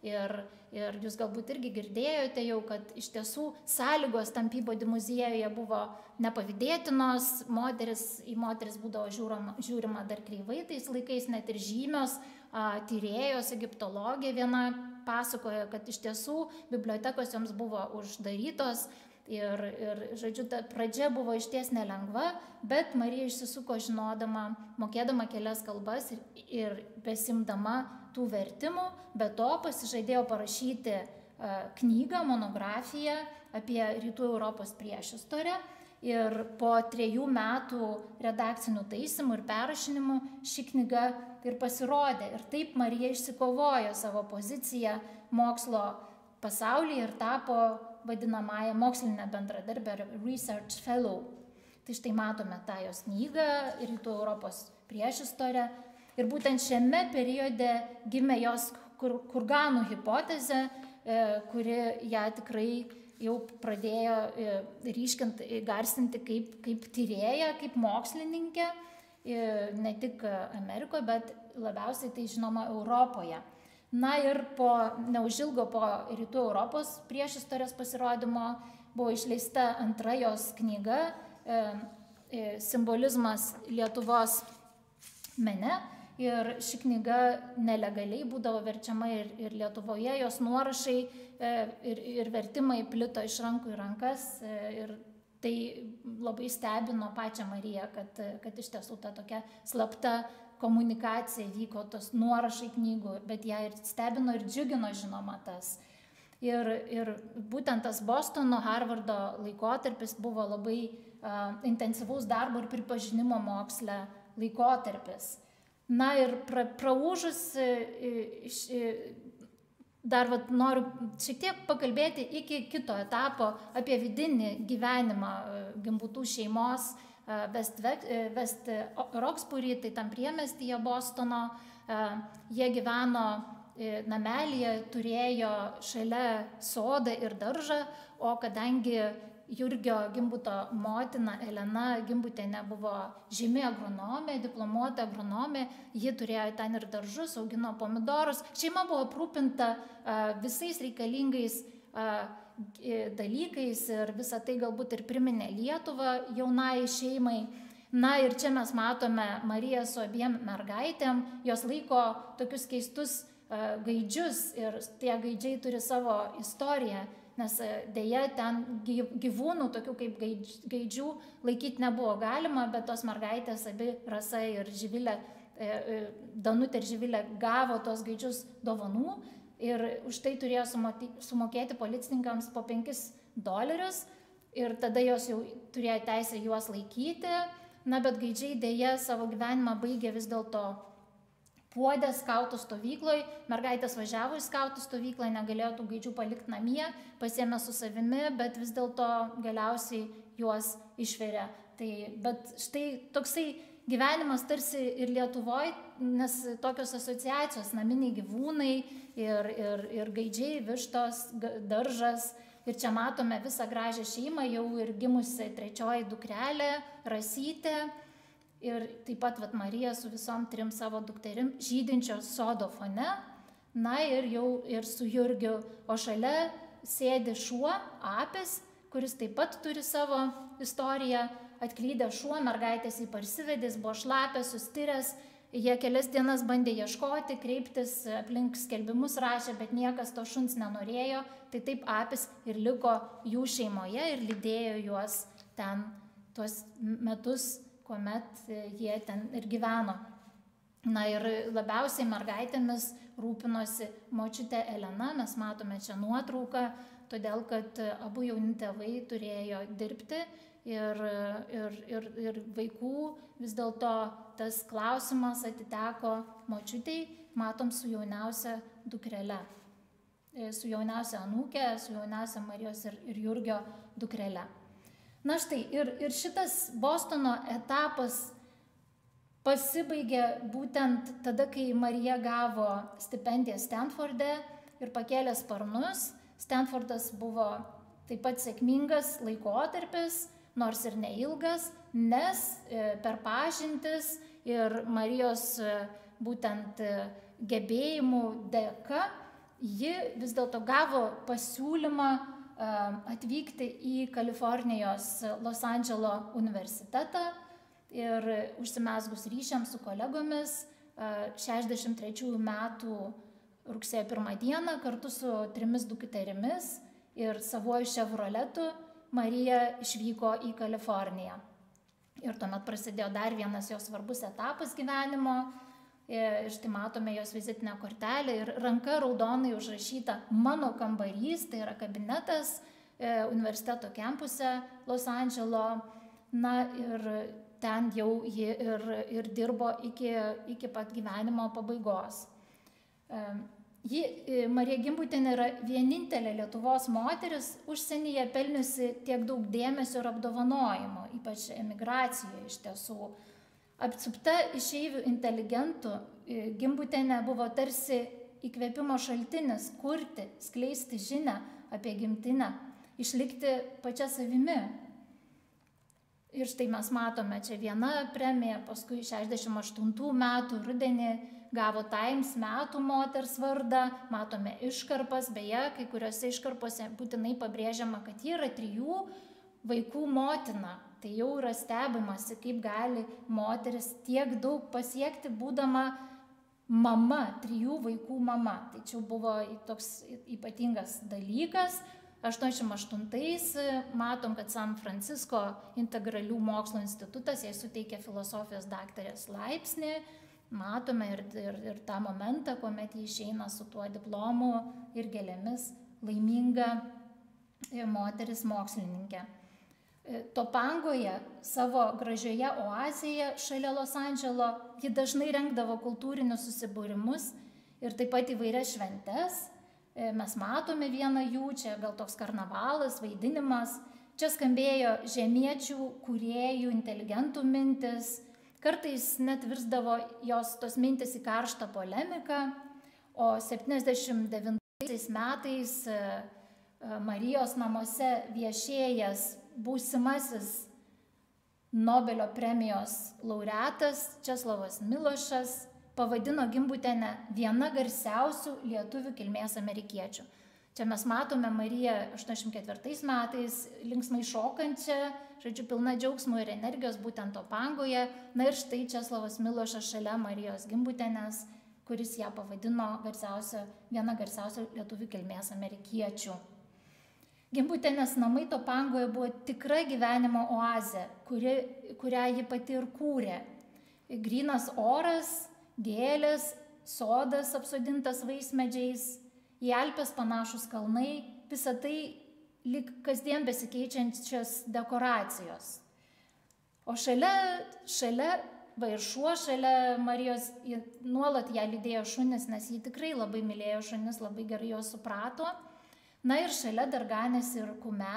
Ir jūs galbūt irgi girdėjote jau, kad iš tiesų sąlygos tam Peabody muziejuje buvo nepavydėtinos, į moteris būdavo žiūrima dar kreivai tais laikais, net ir žymios tyrėjos, egiptologė viena pasakoja, kad iš tiesų bibliotekos joms buvo uždarytos. Ir žodžiu, ta pradžia buvo išties nelengva, bet Marija išsisuko žinodama, mokėdama kelias kalbas ir besimdama tų vertimų, be to pasižadėjo parašyti knygą, monografiją apie Rytų Europos priešistorę. Ir po 3 metų redakcinių taisymų ir perrašinimų ši knyga ir pasirodė. Ir taip Marija išsikovojo savo poziciją mokslo pasaulyje ir tapo vadinamąją mokslinę bendradarbę Research Fellow. Tai štai matome tą jos knygą Rytų Europos priešistorę. Ir būtent šiame periode gimė jos kurganų hipotezė, kuri ją tikrai jau pradėjo ryškinti, garsinti kaip tyrėja, kaip mokslininkė, ne tik Amerikoje, bet labiausiai tai žinoma Europoje. Na ir neužilgo po Rytų Europos priešistorės pasirodymo buvo išleista antra jos knyga Simbolizmas Lietuvos mene. Ir ši knyga nelegaliai būdavo verčiama ir Lietuvoje, jos nuorašai ir vertimai plito iš rankų į rankas. Ir tai labai stebino pačią Mariją, kad iš tiesų ta tokia slapta komunikacija vyko, tos nuorašai knygų, bet ją ir stebino ir džiugino žinoma tas. Ir būtent tas Bostono, Harvardo laikotarpis buvo labai intensyvaus darbo ir pripažinimo moksle laikotarpis. Na ir praūžus, dar noriu šiek tiek pakalbėti iki kito etapo apie vidinį gyvenimą Gimbutų šeimos West Roxbury, tai tam priemestyje Bostono. Jie gyveno namelyje, turėjo šalia sodą ir daržą, o kadangi Jurgio Gimbuto motina Elena Gimbutienė buvo žymi agronomė, diplomuota agronomė, ji turėjo ten ir daržus, augino pomidorus. Šeima buvo aprūpinta visais reikalingais dalykais ir visą tai galbūt ir priminė Lietuvą jaunai šeimai. Na ir čia mes matome Mariją su abiem mergaitėm, jos laiko tokius keistus gaidžius ir tie gaidžiai turi savo istoriją, nes dėja ten gyvūnų, tokių kaip gaidžių, laikyti nebuvo galima, bet tos mergaitės, abi Rasa ir Živilė, Danutė ir Živilė gavo tos gaidžius dovanų. Ir už tai turėjo sumokėti policininkams po $5 ir tada jos jau turėjo teisę juos laikyti. Na, bet gaidžiai dėja savo gyvenimą baigė vis dėlto Puodė skautų stovykloje. Mergaitės važiavo į skautų stovyklą, negalėjo tų gaidžių palikti namie, pasiėmė su savimi, bet vis dėlto galiausiai juos išvirė. Bet štai toksai gyvenimas tarsi ir Lietuvoje, nes tokios asociacijos, naminiai gyvūnai ir gaidžiai, vištos, daržas. Ir čia matome visą gražią šeimą, jau ir gimusi 3 dukrelė, Rasytė. Ir taip pat Marija su visom 3 savo dukterim žydinčios sodo fone. Na ir su Jurgiu. O šalia sėdi šuo, Apis, kuris taip pat turi savo istoriją. Atklydęs šuo, mergaitės jį parsivedė, buvo šlapęs, sustiręs. Jie kelias dienas bandė ieškoti, kreiptis, aplink skelbimus rašė, bet niekas to šuns nenorėjo. Tai taip Apis ir liko jų šeimoje ir lydėjo juos ten tuos metus, kuomet jie ten ir gyveno. Na ir labiausiai mergaitėmis rūpinosi močiutė Elena, mes matome čia nuotrauką, todėl kad abu jauni tėvai turėjo dirbti. Ir vaikų vis dėlto tas klausimas atiteko močiutei, matom su jauniausia dukrele, su jauniausia anūkė, su jauniausia Marijos ir Jurgio dukrele. Na štai, ir šitas Bostono etapas pasibaigė būtent tada, kai Marija gavo stipendiją Stanforde ir pakėlė sparnus. Stanfordas buvo taip pat sėkmingas laikotarpis, nors ir neilgas, nes per pažintis ir Marijos būtent gebėjimų dėka ji vis dėlto gavo pasiūlymą atvykti į Kalifornijos Los Andželo universitetą ir užsimezgus ryšiams su kolegomis 63 metų rugsėjo 1 dieną kartu su 3 dukterimis ir savuoju Chevroletu Marija išvyko į Kaliforniją. Ir tuomet prasidėjo dar vienas jos svarbus etapas gyvenimo. Ir štai matome jos vizitinę kortelę ir ranka raudonai užrašyta mano kambarys, tai yra kabinetas universiteto kampuse Los Andželo. Na ir ten jau ji ir dirbo iki pat gyvenimo pabaigos. Marija Gimbutienė yra vienintelė Lietuvos moteris užsienyje pelniusi tiek daug dėmesio ir apdovanojimo, ypač emigracijoje iš tiesų. Apsupta išeivių inteligentų, Gimbutienė buvo tarsi įkvėpimo šaltinis kurti, skleisti žinią apie gimtinę, išlikti pačia savimi. Ir štai mes matome čia viena premija, paskui 68 metų rudenį gavo Times metų moters vardą, matome iškarpas, beje, kai kuriuose iškarpose būtinai pabrėžiama, kad ji yra 3 vaikų motina. Tai jau yra stebimasi, kaip gali moteris tiek daug pasiekti, būdama mama, 3 vaikų mama. Tai čia buvo toks ypatingas dalykas. 88-ais matom, kad San Francisco integralių mokslo institutas jai suteikė filosofijos daktarės laipsnį. Matome ir tą momentą, kuomet ji išeina su tuo diplomu ir gėlėmis, laiminga moteris mokslininkė. Topangoje, savo gražioje oazėje šalia Los Andželo, ji dažnai rengdavo kultūrinius susibūrimus ir taip pat įvairias šventes. Mes matome vieną jų, čia gal toks karnavalas, vaidinimas. Čia skambėjo žemiečių, kūrėjų, inteligentų mintis. Kartais net virsdavo jos tos mintis į karštą polemiką. O 79 metais Marijos namuose viešėjęs būsimasis Nobelio premijos laureatas Česlovas Milošas pavadino Gimbutienę viena garsiausių lietuvių kilmės amerikiečių. Čia mes matome Mariją 84 metais linksmai šokančią, žodžiu, pilna džiaugsmo ir energijos būtent Topangoje. Na ir štai Česlovas Milošas šalia Marijos Gimbutienės, kuris ją pavadino viena garsiausių lietuvių kilmės amerikiečių. Gimbutienės namai Topangoje buvo tikra gyvenimo oazė, kurią ji pati ir kūrė. Grynas oras, gėlės, sodas apsodintas vaismedžiais, į Alpes panašus kalnai, visa tai lyg kasdien besikeičiančios dekoracijos. O šalia va ir šuo šalia Marijos, nuolat ją lydėjo šunis, nes ji tikrai labai mylėjo šunis, labai gerai juos suprato. Na ir šalia dar ganėsi ir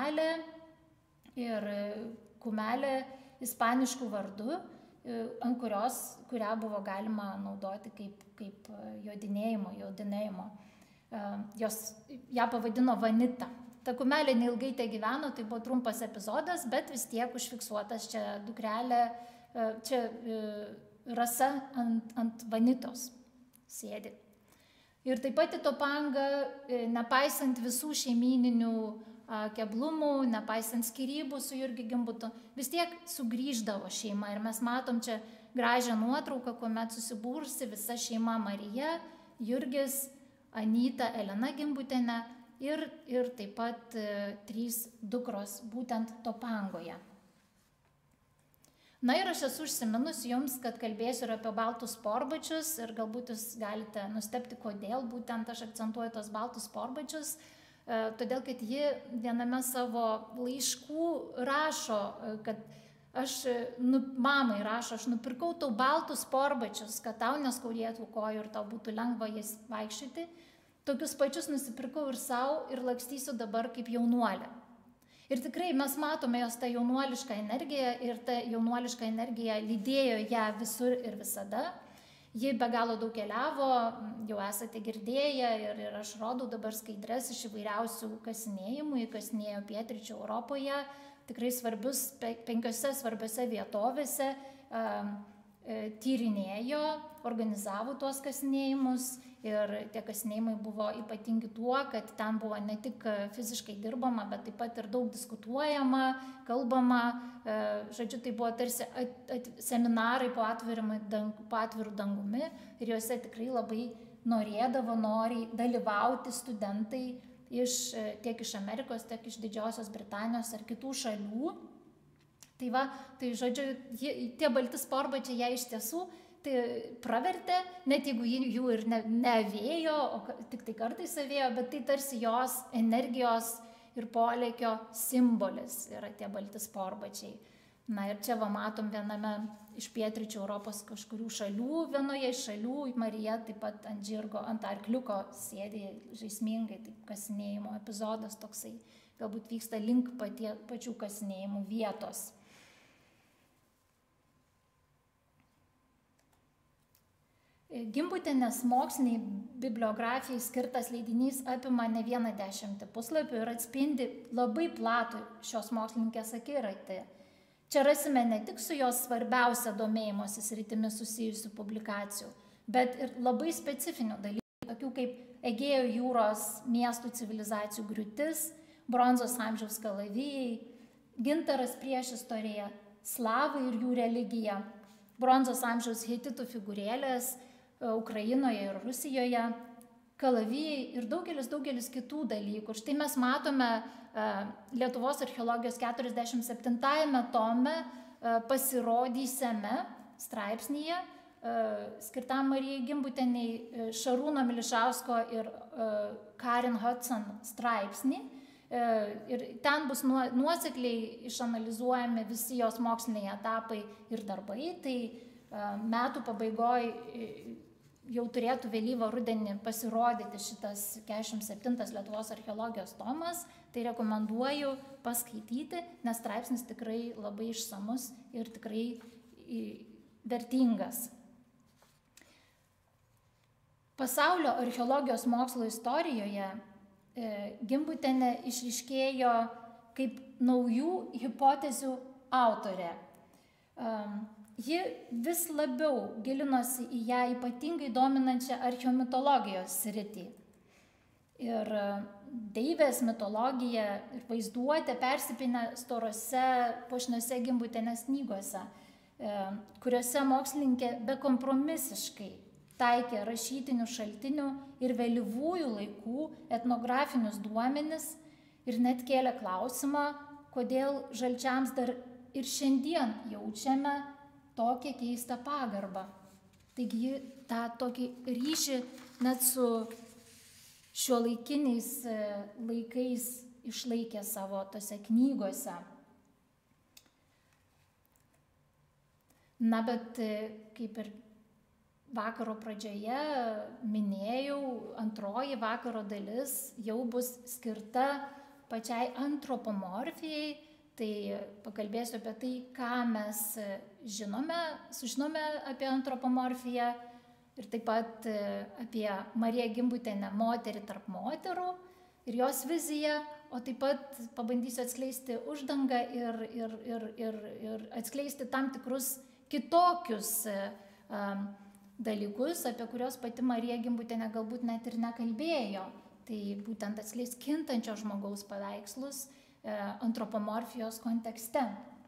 kumelė ispaniškų vardų, ant kurią buvo galima naudoti kaip jodinėjimo. Ją pavadino Vanita. Ta kumelė neilgai te gyveno, tai buvo trumpas epizodas, bet vis tiek užfiksuotas čia dukrelė, čia Rasa ant Vanitos sėdi. Ir taip pat į Topangą, nepaisant visų šeimyninių keblumų, nepaisant skyrybų su Jurgiu Gimbutu, vis tiek sugrįždavo šeima. Ir mes matom čia gražią nuotrauką, kuomet susibūrusi visa šeima Marija, Jurgis, Anyta, Elena Gimbutienė ir taip pat 3 dukros būtent Topangoje. Na ir aš esu užsiminus jums, kad kalbėsiu ir apie baltus sportbačius ir galbūt jūs galite nustebti, kodėl būtent aš akcentuoju tos baltus sportbačius, todėl kad ji viename savo laiškų rašo, kad mamai rašo, aš nupirkau tau baltus sportbačius, kad tau neskaudėtų kojų ir tau būtų lengva jas vaikščioti, tokius pačius nusipirkau ir savo ir lakstysiu dabar kaip jaunuolė. Ir tikrai mes matome jos tą jaunuolišką energiją ir ta jaunuoliška energija lydėjo ją visur ir visada. Ji be galo daug keliavo, jau esate girdėję ir aš rodau dabar skaidres iš įvairiausių kasinėjimų, ji kasinėjo pietryčių Europoje, tikrai 5 svarbiose vietovėse tyrinėjo, organizavo tuos kasinėjimus Ir tie kasinėjimai buvo ypatingi tuo, kad ten buvo ne tik fiziškai dirbama, bet taip pat ir daug diskutuojama, kalbama. Žodžiu, tai buvo tarsi seminarai po atviru dangumi ir juose tikrai labai noriai dalyvauti studentai tiek iš Amerikos, tiek iš Didžiosios Britanijos ar kitų šalių. Tai žodžiu, tie balti sportbačiai ją iš tiesų tai pravertė, net jeigu jų ir neavėjo, o tik tai kartais avėjo, bet tai tarsi jos energijos ir polėkio simbolis yra tie balti sportbačiai. Na ir čia matom viename iš pietryčių Europos kažkurių šalių, vienoje iš šalių Marija taip pat ant žirgo, ant arkliuko sėdi žaismingai, taip kasinėjimo epizodas toksai, galbūt vyksta link pačių kasinėjimų vietos. Gimbutienės moksliniai bibliografijai skirtas leidinys apima ne 10 puslapių ir atspindi labai platų šios mokslininkės akiratį. Čia rasime ne tik su jos svarbiausia domėjimosi sritimi susijusių publikacijų, bet ir labai specifinių dalykų, tokių kaip Egėjo jūros miestų civilizacijų griūtis, bronzos amžiaus kalavijai, gintaras priešistorėje, slavai ir jų religija, bronzos amžiaus hetitų figūrėlės Ukrainoje ir Rusijoje, kalavijai ir daugelis kitų dalykų. Štai mes matome Lietuvos archeologijos 47 tome pasirodysiame straipsnyje skirtam Marijai Gimbutienei Šarūno Milišausko ir Karen Hudson straipsnį. Ir ten bus nuosekliai išanalizuojami visi jos moksliniai etapai ir darbai. Tai metų pabaigoje jau turėtų vėlyvą rudenį pasirodyti šitas 47 Lietuvos archeologijos tomas. Tai rekomenduoju paskaityti, nes straipsnis tikrai labai išsamus ir tikrai vertingas. Pasaulio archeologijos mokslo istorijoje Gimbutienė išryškėjo kaip naujų hipotezių autorė. Ji vis labiau gilinosi į ją ypatingai dominančią archeomitologijos sritį. Ir deivės mitologija ir vaizduotė persipynė storose puošniose Gimbutienės knygose, kuriuose mokslininkė bekompromisiškai taikė rašytinių šaltinių ir vėlyvųjų laikų etnografinius duomenis ir net kėlė klausimą, kodėl žalčiams dar ir šiandien jaučiame tokią keistą pagarbą. Taigi ji tą tokį ryšį net su šiuolaikiniais laikais išlaikė savo tose knygose. Na, bet kaip ir vakaro pradžioje minėjau, antroji vakaro dalis jau bus skirta pačiai antropomorfijai. Tai pakalbėsiu apie tai, ką mes sužinome apie antropomorfiją ir taip pat apie Mariją Gimbutienę moterį tarp moterų ir jos viziją, o taip pat pabandysiu atskleisti uždangą ir atskleisti tam tikrus kitokius dalykus, apie kurios pati Marija Gimbutienė galbūt net ir nekalbėjo. Tai būtent atskleis kintančio žmogaus paveikslus antropomorfijos kontekste.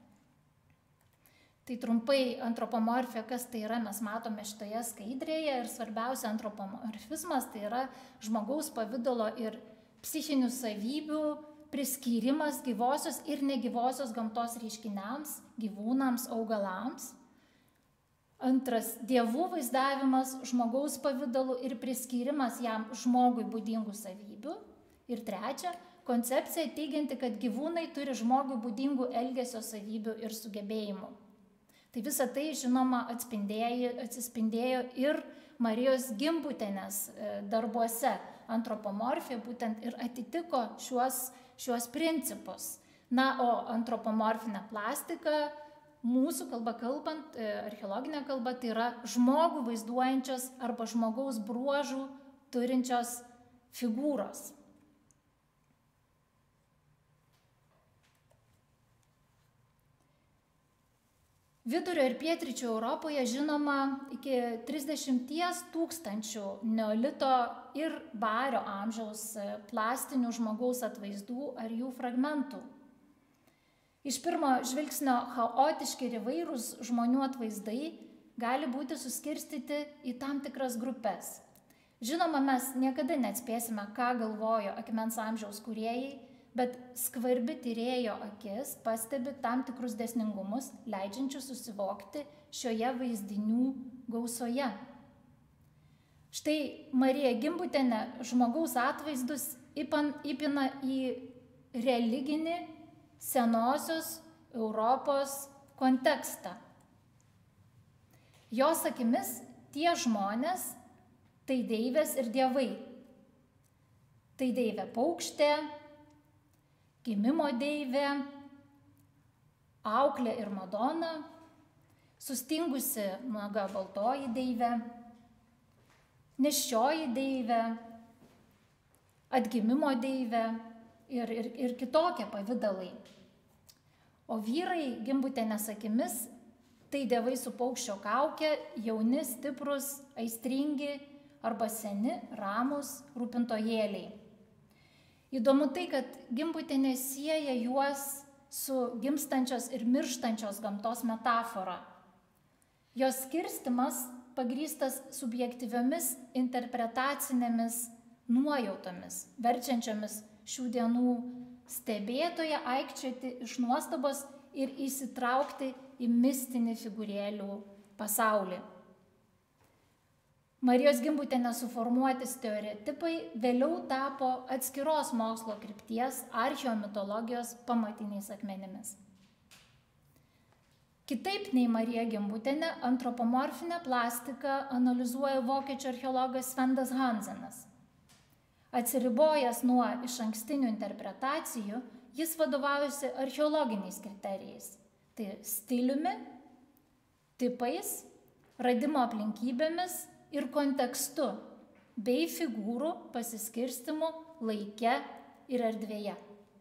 Tai trumpai antropomorfija, kas tai yra, mes matome šitoje skaidrėje ir svarbiausia antropomorfizmas tai yra žmogaus pavidalo ir psichinių savybių priskyrimas gyvosios ir negyvosios gamtos reiškiniams, gyvūnams, augalams. Antras, dievų vaizdavimas žmogaus pavidalu ir priskyrimas jam žmogui būdingų savybių. Ir trečia, koncepcija teigianti, kad gyvūnai turi žmogui būdingų elgesio savybių ir sugebėjimų. Tai visa tai, žinoma, atsispindėjo ir Marijos Gimbutienės darbuose. Antropomorfija būtent ir atitiko šiuos principus. Na, o antropomorfinė plastika, mūsų kalba kalbant, archeologinė kalba, tai yra žmogų vaizduojančios arba žmogaus bruožų turinčios figūros. Vidurio ir pietryčių Europoje žinoma iki 30 000 neolito ir vario amžiaus plastinių žmogaus atvaizdų ar jų fragmentų. Iš pirmo žvilgsnio chaotiški ir įvairūs žmonių atvaizdai gali būti suskirstyti į tam tikras grupės. Žinoma, mes niekada neatspėsime, ką galvojo akmens amžiaus kūrėjai, bet skvarbi tyrėjo akis pastebi tam tikrus dėsningumus, leidžiančius susivokti šioje vaizdinių gausoje. Štai Marija Gimbutienė žmogaus atvaizdus įpina į religinį senosios Europos kontekstą. Jos akimis tie žmonės tai deivės ir dievai. Tai deivė paukštė, gimimo deivė, auklė ir Madona, sustingusi nuoga baltoji deivė, nėščioji deivė, atgimimo deivė ir kitokie pavidalai. O vyrai Gimbutienės akimis tai dievai su paukščio kauke, jauni, stiprus, aistringi arba seni, ramūs rūpintojėliai. Įdomu tai, kad Gimbutienė sieja juos su gimstančios ir mirštančios gamtos metafora. Jos skirstimas pagrįstas subjektyviomis interpretacinėmis nuojautomis, verčiančiomis šių dienų stebėtoją aikčioti iš nuostabos ir įsitraukti į mistinį figūrėlių pasaulį. Marijos Gimbutienės suformuoti stereotipai vėliau tapo atskiros mokslo krypties archeomitologijos pamatiniais akmenimis. Kitaip nei Marija Gimbutienė, antropomorfinę plastiką analizuoja vokiečių archeologas Svendas Hansenas. Atsiribojęs nuo išankstinių interpretacijų, jis vadovaujasi archeologiniais kriterijais. Tai stiliumi, tipais, radimo aplinkybėmis ir kontekstu, bei figūrų pasiskirstimu laike ir erdvėje.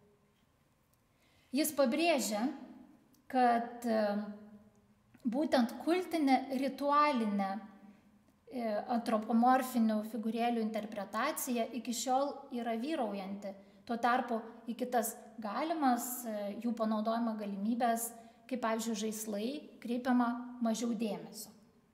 Jis pabrėžia, kad būtent kultinė ritualinė antropomorfinių figūrėlių interpretacija iki šiol yra vyraujanti. Tuo tarpu į kitas galimas jų panaudojimo galimybės, kaip pavyzdžiui žaislai, kreipiama mažiau dėmesio.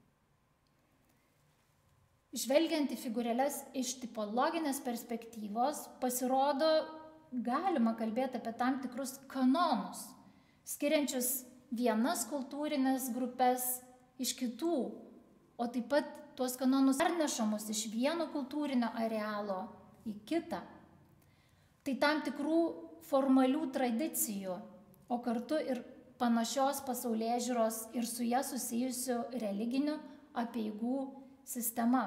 Žvelgiant į figūrėles iš tipologinės perspektyvos, pasirodo, galima kalbėti apie tam tikrus kanonus, skiriančius vienas kultūrinės grupės iš kitų, o taip pat tuos kanonus pernešamus iš vieno kultūrinio arealo į kitą. Tai tam tikrų formalių tradicijų, o kartu ir panašios pasaulėžiūros ir su ja susijusių religinių apeigų sistema.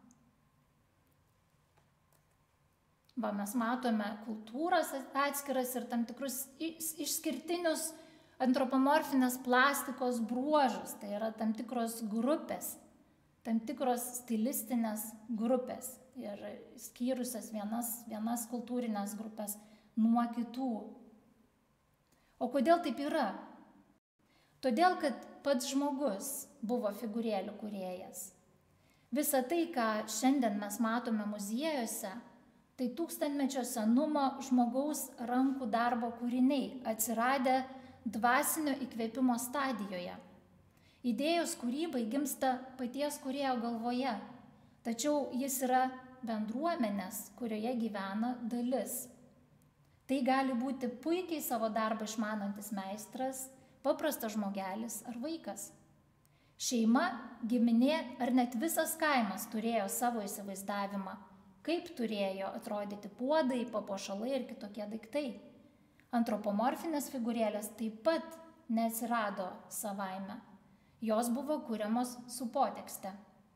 Va, mes matome kultūras atskiras ir tam tikrus išskirtinius antropomorfinės plastikos bruožus, tai yra tam tikros grupės, tam tikros stilistinės grupės ir skyrusias vienas kultūrinės grupės nuo kitų. O kodėl taip yra? Todėl, kad pats žmogus buvo figūrėlių kūrėjas. Visa tai, ką šiandien mes matome muziejuose, tai tūkstantmečio senumo žmogaus rankų darbo kūriniai, atsiradę dvasinio įkvėpimo stadijoje. Idėjos kūrybai gimsta paties kūrėjo galvoje, tačiau jis yra bendruomenės, kurioje gyvena dalis. Tai gali būti puikiai savo darbą išmanantis meistras, paprastas žmogelis ar vaikas. Šeima, giminė ar net visas kaimas turėjo savo įsivaizdavimą, kaip turėjo atrodyti puodai, papuošalai ir kitokie daiktai. Antropomorfinės figūrėlės taip pat neatsirado savaime. Jos buvo kuriamos su potekste.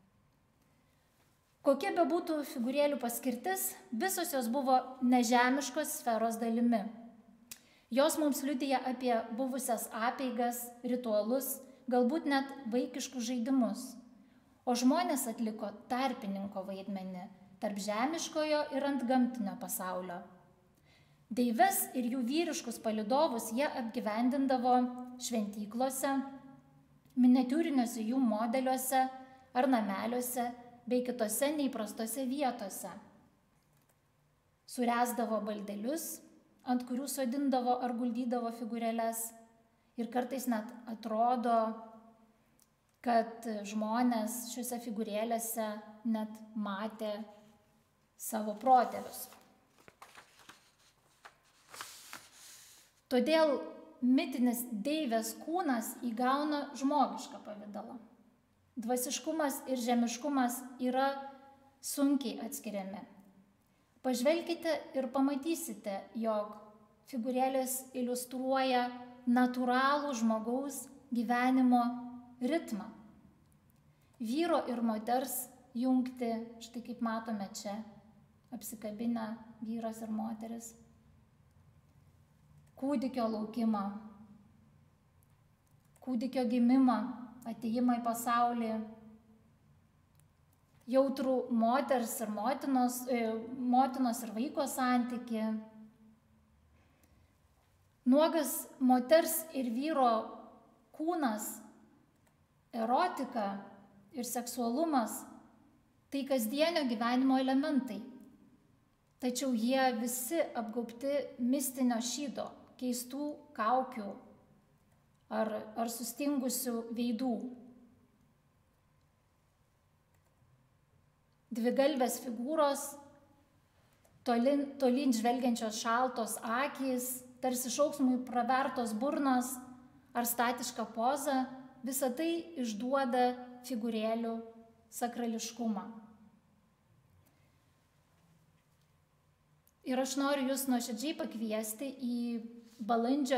Kokia bebūtų figūrėlių paskirtis, visos jos buvo nežemiškos sferos dalimi. Jos mums liudija apie buvusias apeigas, ritualus, galbūt net vaikiškus žaidimus. O žmonės atliko tarpininko vaidmenį tarp žemiškojo ir antgamtinio pasaulio. Deives ir jų vyriškus palydovus jie apgyvendindavo šventyklose, miniatiūriniuose jų modeliuose ar nameliuose bei kitose neįprastose vietose. Suręsdavo baldelius, ant kurių sodindavo ar guldydavo figūrėles ir kartais net atrodo, kad žmonės šiuose figūrėlėse net matė savo protėvius. Todėl mitinis deivės kūnas įgauna žmogišką pavidalą. Dvasiškumas ir žemiškumas yra sunkiai atskiriami. Pažvelkite ir pamatysite, jog figūrėlės iliustruoja natūralų žmogaus gyvenimo ritmą. Vyro ir moters jungti, štai kaip matome čia, apsikabinę vyras ir moteris. Kūdikio laukimą, kūdikio gimimą, atėjimą į pasaulį, jautrų moters ir motinos ir vaiko santyki, nuogas moters ir vyro kūnas, erotika ir seksualumas – tai kasdienio gyvenimo elementai. Tačiau jie visi apgaubti mistinio šydo, keistų kaukių ar sustingusių veidų. Dvigalvės figūros, tolyn žvelgiančios šaltos akys, tarsi šauksmui pravertos burnos ar statiška poza, visa tai išduoda figūrėlių sakrališkumą. Ir aš noriu jūs nuoširdžiai pakviesti į balandžio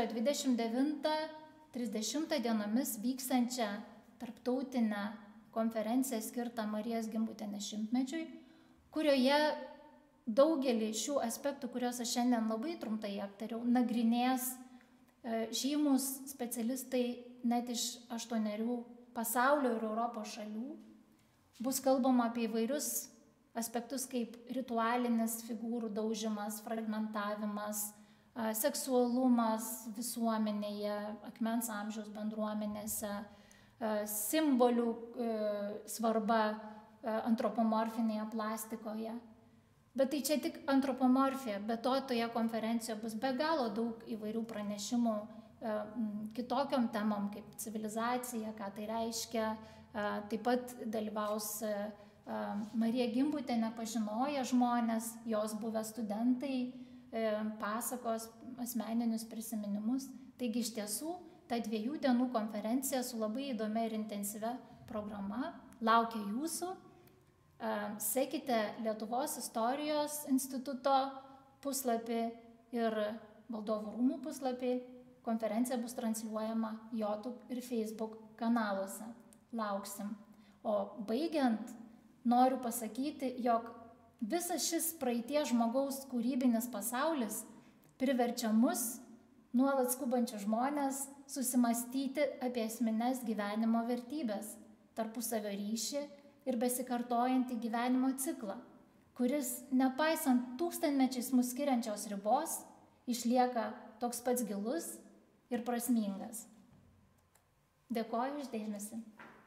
29-30 dienomis vykstančią tarptautinę konferenciją skirtą Marijos Gimbutienės šimtmečiui, kurioje daugelį šių aspektų, kuriuos aš šiandien labai trumpai aptariau, nagrinės žymus specialistai net iš 8 pasaulio ir Europos šalių. Bus kalbama apie įvairius aspektus kaip ritualinis figūrų daužimas, fragmentavimas, seksualumas visuomenėje, akmens amžiaus bendruomenėse, simbolių svarba antropomorfinėje plastikoje. Bet tai čia tik antropomorfija, bet toje konferencijoje bus be galo daug įvairių pranešimų kitokiom temom, kaip civilizacija, ką tai reiškia. Taip pat dalyvaus Marija Gimbutienė pažinoja žmonės, jos buvę studentai, pasakos asmeninius prisiminimus. Taigi iš tiesų, ta 2 dienų konferencija su labai įdomia ir intensyvia programa laukia jūsų. Sekite Lietuvos istorijos instituto puslapį ir Valdovų rūmų puslapį. Konferencija bus transliuojama YouTube ir Facebook kanaluose. Lauksim. O baigiant, noriu pasakyti, jog visas šis praeities žmogaus kūrybinis pasaulis priverčia mus, nuolat skubančius žmonės, susimastyti apie esmines gyvenimo vertybės, tarpusavio ryšį ir besikartojantį gyvenimo ciklą, kuris, nepaisant tūkstantmečiais mus skiriančios ribos, išlieka toks pats gilus ir prasmingas. Dėkoju už dėmesį.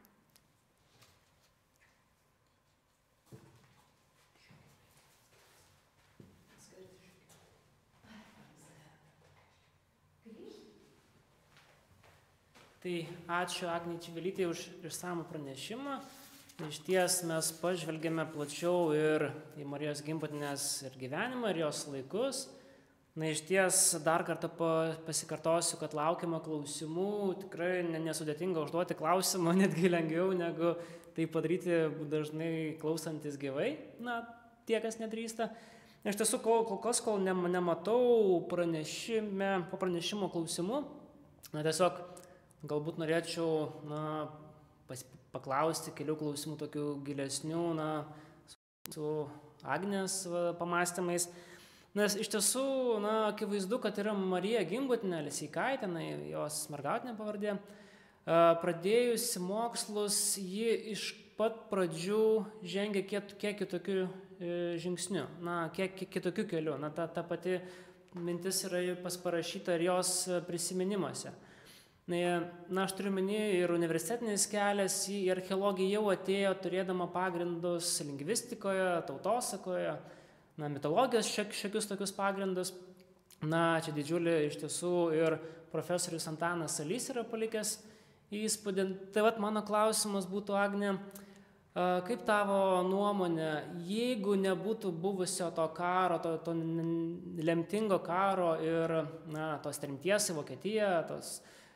Tai ačiū Agnei Čivelytei už išsamų pranešimą. Iš ties mes pažvelgėme plačiau ir į Marijos Gimbutienės ir gyvenimą, ir jos laikus. Iš ties dar kartą pasikartosiu, kad laukiama klausimų. Tikrai nesudėtinga užduoti klausimą, netgi lengviau negu tai padaryti dažnai klausantis gyvai. Tie, kas nedrįsta. Iš tiesų, kol nematau po pranešimo klausimų, tiesiog galbūt norėčiau paklausti kelių klausimų tokių gilesnių su Agnės pamastymais. Nes iš tiesų, akivaizdu, kad yra Marija Gimbutienė Liseikaitė, jos mergautinė pavardė. Pradėjusi mokslus, ji iš pat pradžių žengia kiek kitokių žingsnių, kiek kitokių kelių. Ta pati mintis yra parašyta ir jos prisiminimuose. Na, aš turiu minėti, ir universitetinis kelias į archeologiją jau atėjo turėdama pagrindus lingvistikoje, tautosakoje, mitologijos šiokius tokius pagrindus. Na, čia didžiulį iš tiesų ir profesorius Antanas Salys yra palikęs įspūdį. Tai vat mano klausimas būtų, Agne, kaip tavo nuomonė, jeigu nebūtų buvusio to karo, to lemtingo karo ir tos tremties į Vokietiją, tos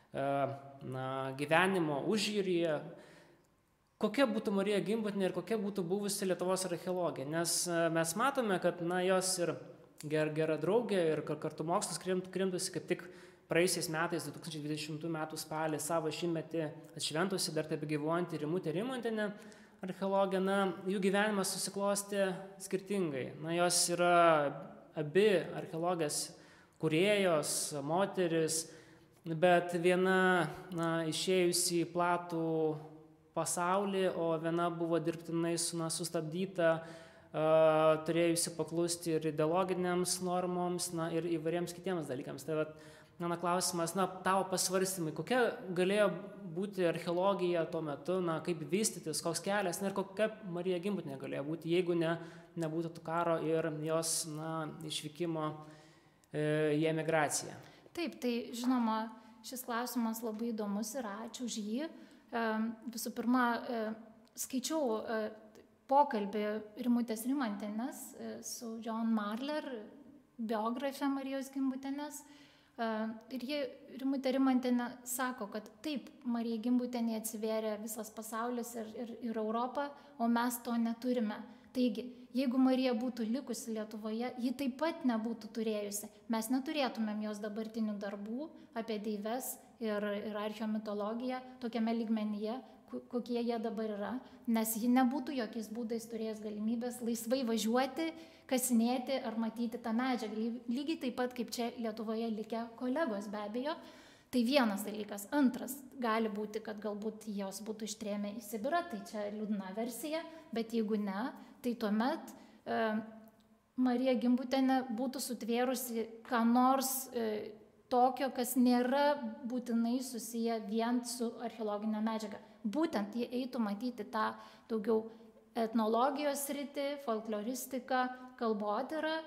gyvenimo užjūryje, kokia būtų Marija Gimbutienė ir kokia būtų buvusi Lietuvos archeologija? Nes mes matome, kad jos ir gera draugė ir kartu mokslas krimtusi, kaip tik praėjusiais metais, 2020 metų spalį, savo šimtmetį atšventusi, dar taip gyvuojantį Rimutė Rimontienė archeologė, jų gyvenimas susiklostė skirtingai. Jos yra abi archeologės kūrėjos, moteris, bet viena išėjusi į platų pasaulį, o viena buvo dirbtinai sustabdyta, turėjusi paklusti ir ideologinėms normoms ir įvairiems kitiems dalykams. Tai mano klausimas, tavo pasvarstymai, kokia galėjo būti archeologija tuo metu, kaip vystytis, koks kelias, ir kokia Marija Gimbutienė galėjo būti, jeigu nebūtų tų karo ir jos išvykimo į emigraciją. Taip, tai žinoma, šis klausimas labai įdomus ir ačiū už jį. Visų pirma, skaičiau pokalbį Rimutės Rimontienės su John Marler, biografė Marijos Gimbutienės. Ir Rimutė Rimontienė sako, kad taip, Marija Gimbutienė atsivėrė visas pasaulis ir Europa, o mes to neturime. Taigi, jeigu Marija būtų likusi Lietuvoje, ji taip pat nebūtų turėjusi. Mes neturėtumėm jos dabartinių darbų apie deives ir archeomitologiją tokiame lygmenyje, kokie jie dabar yra, nes ji nebūtų jokiais būdais turėjęs galimybės laisvai važiuoti, kasinėti ar matyti tą medžiagą. Lygiai taip pat kaip čia Lietuvoje likę kolegos be abejo. Tai vienas dalykas. Antras, gali būti, kad galbūt jos būtų ištrėmę į Sibirą, tai čia liūdna versija, bet jeigu ne, tai tuomet Marija Gimbutienė būtų sutvėrusi ką nors tokio, kas nėra būtinai susiję vien su archeologinė medžiaga. Būtent jie eitų matyti tą daugiau etnologijos sritį, folkloristiką, kalbotyrą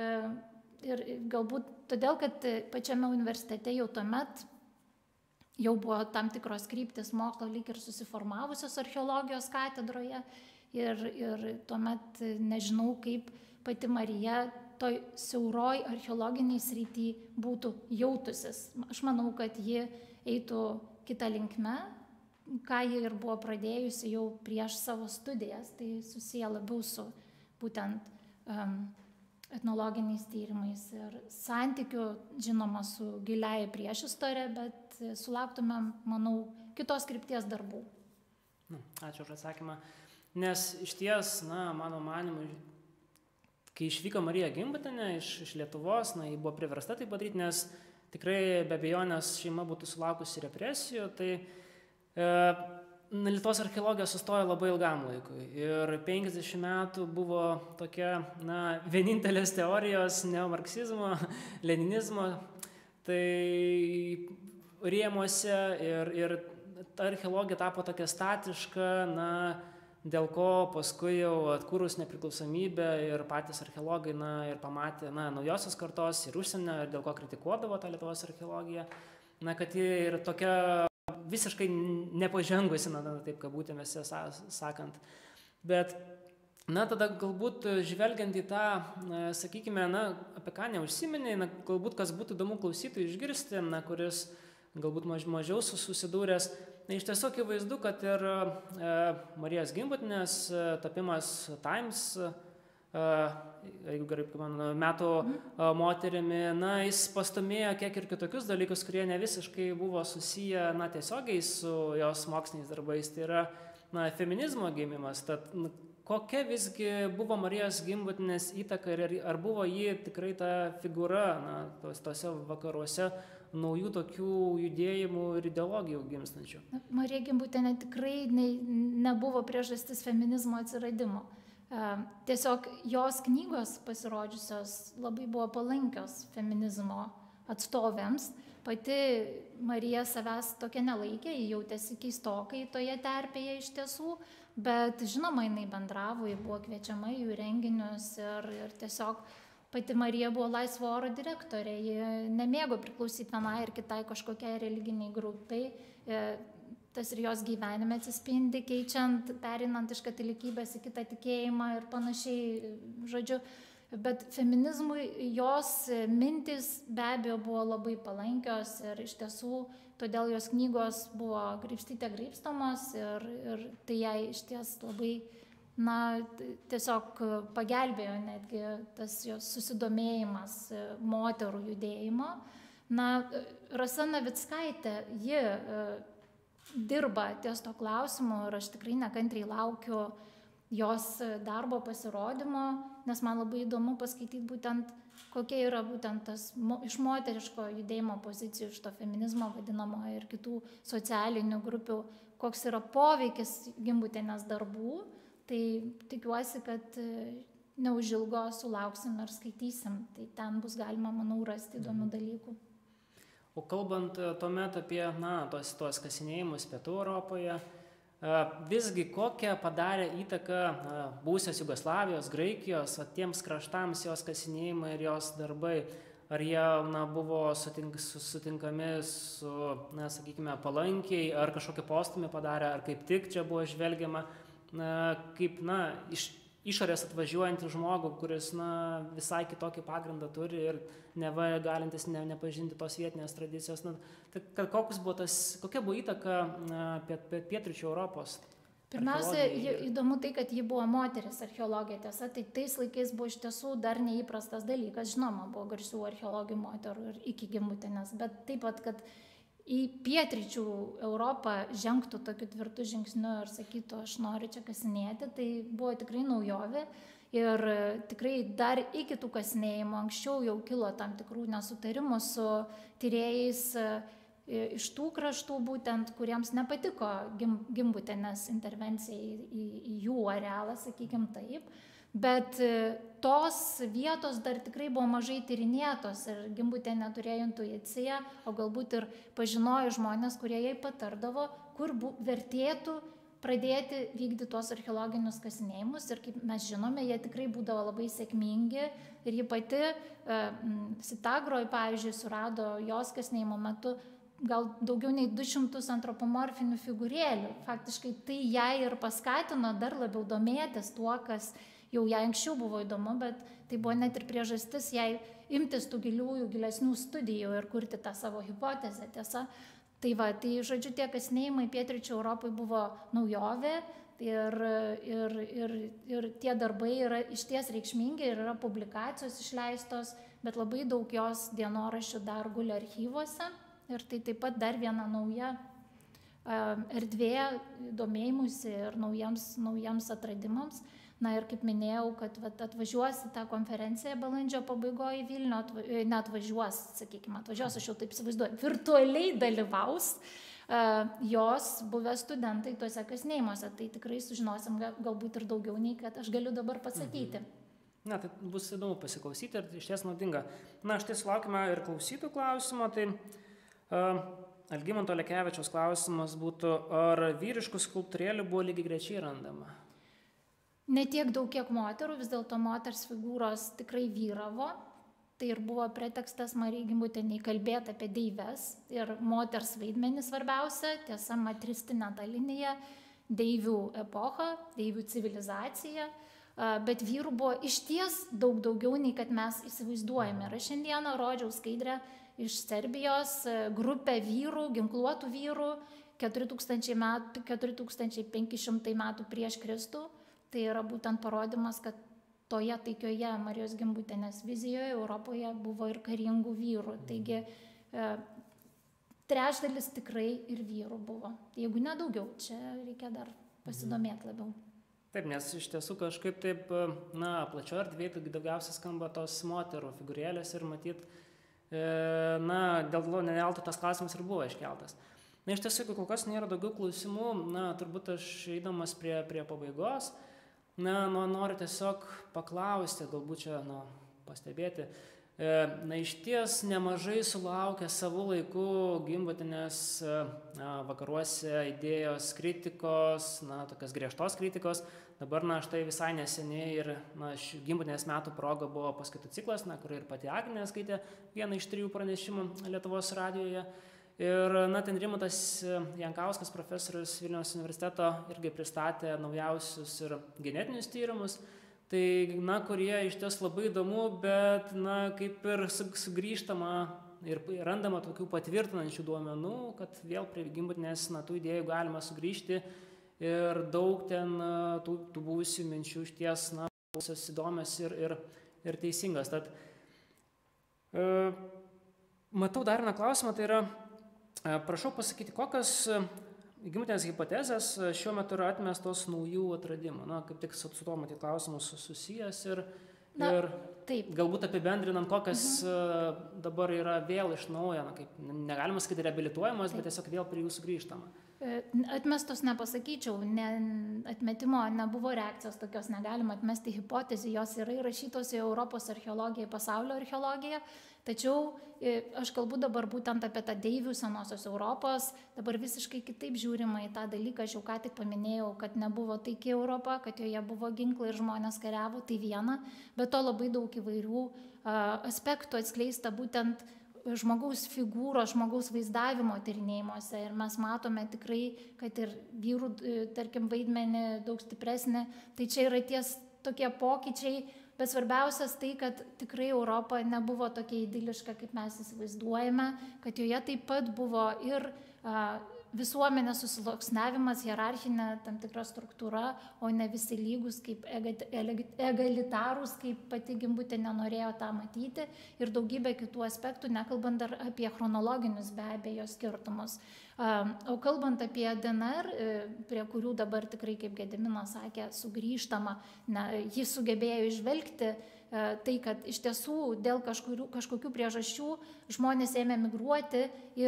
ir galbūt todėl, kad pačiame universitete jau tuomet jau buvo tam tikros kryptis mokslo lyg ir susiformavusios archeologijos katedroje ir tuomet nežinau, kaip pati Marija toj siauroj archeologiniai srity būtų jautusis. Aš manau, kad ji eitų kitą linkmę, ką ji ir buvo pradėjusi jau prieš savo studijas, tai susiję labiau su būtent etnologiniais tyrimais ir santykių, žinoma, su giliaja priešistorė, bet sulauktumėm, manau, kitos krypties darbų. Ačiū už atsakymą. Nes iš ties, mano manimu, kai išvyko Marija Gimbutienė iš Lietuvos, ji buvo priversta tai padaryti, nes tikrai be abejonės šeima būtų sulaukusi represijų, tai Lietuvos archeologija sustojo labai ilgam laikui ir 50 metų buvo tokia, vienintelės teorijos neomarksizmo, leninizmo, tai rėmuose ir ta archeologija tapo tokia statiška, dėl ko paskui jau atkūrus nepriklausomybę ir patys archeologai ir pamatė naujosios kartos ir užsienio, ir dėl ko kritikuodavo tą Lietuvos archeologiją, kad ji ir tokia visiškai nepažengusi, taip kabutėse sakant. Bet, tada galbūt žvelgiant į tą, sakykime, apie ką neužsiminė, galbūt kas būtų įdomu klausytojui išgirsti, kuris galbūt mažiau susidūrės. Iš tiesų akivaizdu, kad ir Marijos Gimbutienės tapimas Times, jeigu gerai pamenu, metų moterimi, jis pastumėjo kiek ir kitokius dalykus, kurie ne visiškai buvo susiję tiesiogiai su jos moksliniais darbais. Tai yra feminizmo gimimas. Tad kokia visgi buvo Marijos Gimbutienės įtaka ir ar buvo ji tikrai ta figūra tose vakaruose naujų tokių judėjimų ir ideologijų gimstančių? Marija Gimbutienė tikrai nebuvo priežastis feminizmo atsiradimo. Tiesiog jos knygos pasirodžiusios labai buvo palankios feminizmo atstovėms. Pati Marija savęs tokia nelaikė, ji jautėsi keistokai toje terpėje iš tiesų, bet žinoma, jinai bendravo, ji buvo kviečiama į jų renginius ir tiesiog pati Marija buvo laisvo oro direktorė, ji nemėgo priklausyti vienai ir kitai kažkokiai religiniai grupiai. Tas ir jos gyvenime atsispindi, keičiant, perinant iš katalikybės į kitą tikėjimą ir panašiai, žodžiu. Bet feminizmui jos mintis be abejo buvo labai palankios ir iš tiesų todėl jos knygos buvo graibstamos ir tai jai iš ties labai, tiesiog pagelbėjo netgi tas jos susidomėjimas moterų judėjimo. Rasa Navickaitė, ji dirba ties to klausimu ir aš tikrai nekantriai laukiu jos darbo pasirodymo, nes man labai įdomu paskaityti būtent, kokia yra būtent tas iš moteriško judėjimo pozicijų, iš to feminizmo vadinamo ir kitų socialinių grupių, koks yra poveikis Gimbutienės darbų. Tai tikiuosi, kad neužilgo sulauksim ir skaitysim. Tai ten bus galima, manau, rasti įdomių dalykų. O kalbant tuomet apie tos kasinėjimus Pietų Europoje, visgi kokią padarė įtaką buvusios Jugoslavijos, Graikijos, tiems kraštams jos kasinėjimai ir jos darbai? Ar jie buvo sutinkami su, sakykime, palankiai, ar kažkokį postumį padarė, ar kaip tik čia buvo žvelgiama kaip iš išorės atvažiuojantį žmogų, kuris visai kitokį pagrindą turi ir neva galintis nepažinti tos vietinės tradicijos. Kokia buvo įtaka pietryčių Europos? Pirmiausia, įdomu tai, kad ji buvo moteris archeologė, tiesa, tai tais laikais buvo iš tiesų dar neįprastas dalykas. Žinoma, buvo garsių archeologijų moterų ir iki Gimbutienės, bet taip pat, kad į pietryčių Europą žengtų tokiu tvirtu žingsniu ir sakytų, aš noriu čia kasinėti, tai buvo tikrai naujovė ir tikrai dar iki tų kasinėjimų anksčiau jau kilo tam tikrų nesutarimų su tyrėjais iš tų kraštų būtent, kuriems nepatiko Gimbutienės intervencija į jų arealą, sakykim taip. Bet tos vietos dar tikrai buvo mažai tyrinėtos ir Gimbutienė turėjo intuiciją, o galbūt ir pažinojo žmonės, kurie jai patardavo, kur vertėtų pradėti vykdyti tuos archeologinius kasinėjimus. Ir kaip mes žinome, jie tikrai būdavo labai sėkmingi ir ji pati Sitagroj, pavyzdžiui, surado jos kasinėjimo metu gal daugiau nei 200 antropomorfinių figūrėlių. Faktiškai tai jai ir paskatino dar labiau domėtis tuo, kas jau jai anksčiau buvo įdomu, bet tai buvo net ir priežastis jai imtis tų gilesnių studijų ir kurti tą savo hipotezę, tiesa. Tai žodžiu, tie kasinėjimai pietryčių Europai buvo naujovė ir tie darbai yra išties reikšmingi ir yra publikacijos išleistos, bet labai daug jos dienoraščių dar guli archyvuose. Ir tai taip pat dar viena nauja erdvė domėjimusi ir naujiems atradimams. Ir kaip minėjau, kad atvažiuos į tą konferenciją balandžio pabaigoje į Vilnių, neatvažiuos, sakykime, atvažiuos, aš jau taip įsivaizduoju, virtualiai dalyvaus jos buvę studentai tuose kasinėjimuose. Tai tikrai sužinosim galbūt ir daugiau, nei kad aš galiu dabar pasakyti. Tai bus įdomu pasiklausyti ir iš ties naudinga. Štai sulaukime ir klausytojų klausimo, tai Algimanto Lekevičiaus klausimas būtų, ar vyriškų skulptūrėlių buvo lygiai grečiai randama? Ne tiek daug, kiek moterų, vis dėlto moters figūros tikrai vyravo. Tai ir buvo pretekstas Marijai Gimbutienei kalbėti apie deives ir moters vaidmenį svarbiausia, tiesa, matristinė ta linija, deivių epocha, deivių civilizacija, bet vyrų buvo išties daug daugiau, nei kad mes įsivaizduojame. Ir aš šiandieną rodžiau skaidrę iš Serbijos, grupę vyrų, ginkluotų vyrų, 4500 metų prieš Kristų. Tai yra būtent parodimas, kad toje taikioje Marijos Gimbutienės vizijoje Europoje buvo ir karingų vyrų. Taigi trečdalis tikrai ir vyrų buvo. Jeigu ne daugiau, čia reikia dar pasidomėti labiau. Taip, nes iš tiesų kažkaip taip, plačio erdvėje daugiausiai skamba tos moterų figūrėlės ir matyt, dėl to tas klausimas ir buvo iškeltas. Iš tiesų, kol kas nėra daugiau klausimų, turbūt aš eidamas prie pabaigos, noriu tiesiog paklausti, galbūt čia pastebėti, Na, iš ties nemažai sulaukė savo laiku Gimbutienės vakaruose idėjos kritikos, na, tokios griežtos kritikos. Dabar, na, štai visai neseniai ir Gimbutienės metų proga buvo paskaitų ciklas, kur ir pati Agnė skaitė vieną iš 3 pranešimų Lietuvos radijoje. Ir, na, ten Rimantas Jankauskas, profesorius Vilniaus universiteto, irgi pristatė naujausius ir genetinius tyrimus. Tai, na, kurie iš ties labai įdomu, bet, na, kaip ir sugrįžtama ir randama tokių patvirtinančių duomenų, kad vėl prie Gimbutienės, na, tų idėjų galima sugrįžti ir daug ten tų buvusių minčių iš ties, na, buvusios įdomios ir teisingas. Tad matau dar vieną klausimą, tai yra, prašau pasakyti, kokios Gimbutienės hipotezės šiuo metu yra atmestos naujų atradimų. Na, kaip tik su to matyti klausimus susijęs ir taip. Galbūt apibendrinant, kokias dabar yra vėl iš naujo, na, kaip negalima sakyti reabilituojamos, bet tiesiog vėl prie jų sugrįžtama. Atmestos nepasakyčiau, atmetimo nebuvo reakcijos tokios, negalima atmesti hipotezių, jos yra įrašytos į Europos archeologiją, į pasaulio archeologiją, tačiau aš kalbu dabar būtent apie tą deivių senosios Europos, dabar visiškai kitaip žiūrima į tą dalyką, aš jau ką tik paminėjau, kad nebuvo taiki Europa, kad joje buvo ginklai ir žmonės kariavo, tai viena, bet to labai daug įvairių aspektų atskleista būtent žmogaus figūros, žmogaus vaizdavimo tyrinėjimuose ir mes matome tikrai, kad ir vyrų, tarkim, vaidmenį daug stipresnį, tai čia yra tokie pokyčiai, bet svarbiausias tai, kad tikrai Europa nebuvo tokia idiliška, kaip mes įsivaizduojame, kad joje taip pat buvo ir visuomenės susiluoksniavimas, hierarchinė tam tikra struktūra, o ne visi lygus kaip egalitarūs, kaip pati Gimbutienė norėjo tą matyti ir daugybė kitų aspektų, nekalbant dar apie chronologinius be abejo skirtumus. O kalbant apie DNR, prie kurių dabar tikrai, kaip Gediminas sakė, sugrįžtama, jis sugebėjo išvelgti tai, kad iš tiesų dėl kažkokių priežasčių žmonės ėmė migruoti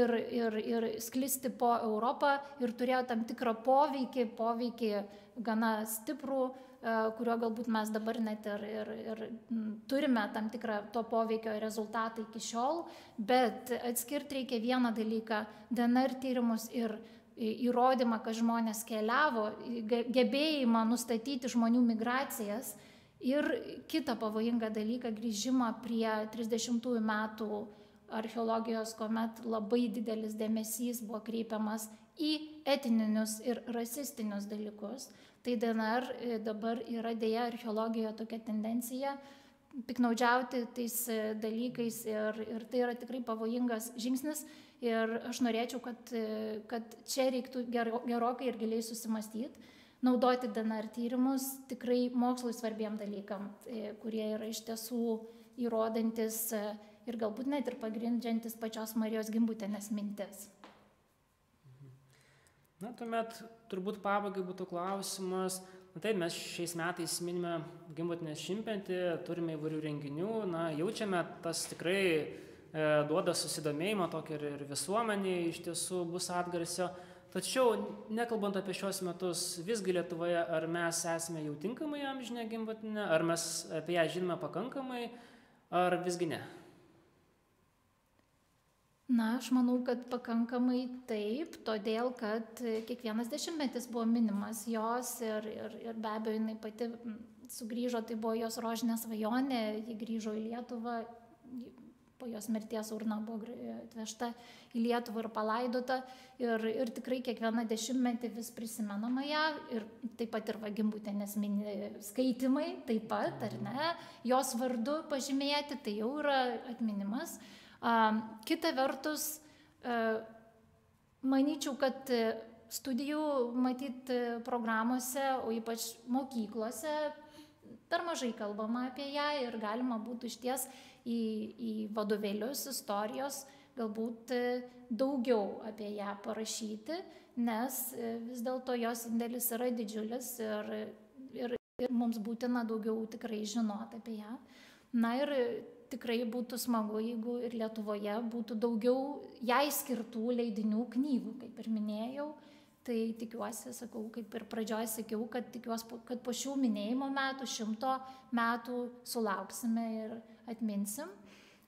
ir sklisti po Europą ir turėjo tam tikrą poveikį gana stiprų, kurio galbūt mes dabar net ir turime tam tikrą to poveikio rezultatą iki šiol, bet atskirti reikia vieną dalyką - DNR tyrimus ir įrodymą, kad žmonės keliavo, gebėjimą nustatyti žmonių migracijas. Ir kitą pavojingą dalyką - grįžimą prie 30 metų archeologijos, kuomet labai didelis dėmesys buvo kreipiamas į etninius ir rasistinius dalykus. Tai DNR dabar yra dėja archeologijoje tokia tendencija piknaudžiauti tais dalykais ir tai yra tikrai pavojingas žingsnis. Ir aš norėčiau, kad čia reiktų gerokai ir giliai susimastyti. Naudoti DNR tyrimus tikrai mokslui svarbiem dalykam, kurie yra iš tiesų įrodantis ir galbūt net ir pagrindžiantis pačios Marijos Gimbutienės mintis. Na, tuomet turbūt pabaigai būtų klausimas. Taip, mes šiais metais minime Gimbutienės 100-metį, turime įvairių renginių, jaučiame, tas tikrai duoda susidomėjimą tokį ir visuomenėje iš tiesų bus atgarsio. Tačiau, nekalbant apie šios metus, visgi Lietuvoje, ar mes esame jau tinkamai amžinę Gimbutienę, ar mes apie ją žinome pakankamai, ar visgi ne? Na, aš manau, kad pakankamai taip, todėl, kad kiekvienas 10-metis buvo minimas jos ir be abejo jinai pati sugrįžo, tai buvo jos rožinė svajonė, ji grįžo į Lietuvą, po jos mirties urna buvo atvežta į Lietuvą ir palaidota ir tikrai kiekvieną 10-metį vis prisimenama ją ir taip pat ir Gimbutienės skaitimai taip pat, ar ne, jos vardu pažymėti, tai jau yra atminimas. Kita vertus, manyčiau, kad studijų matyt programuose, o ypač mokyklose, per mažai kalbama apie ją ir galima būtų išties į vadovėlius istorijos galbūt daugiau apie ją parašyti, nes vis dėlto jos indėlis yra didžiulis ir mums būtina daugiau tikrai žinoti apie ją. Na ir tikrai būtų smagu, jeigu ir Lietuvoje būtų daugiau jai skirtų leidinių, knygų, kaip ir minėjau. Tai tikiuosi, sakau, kaip ir pradžioje sakiau, kad tikiuosi, kad po šių minėjimo metų, 100 metų sulauksime ir atminsim.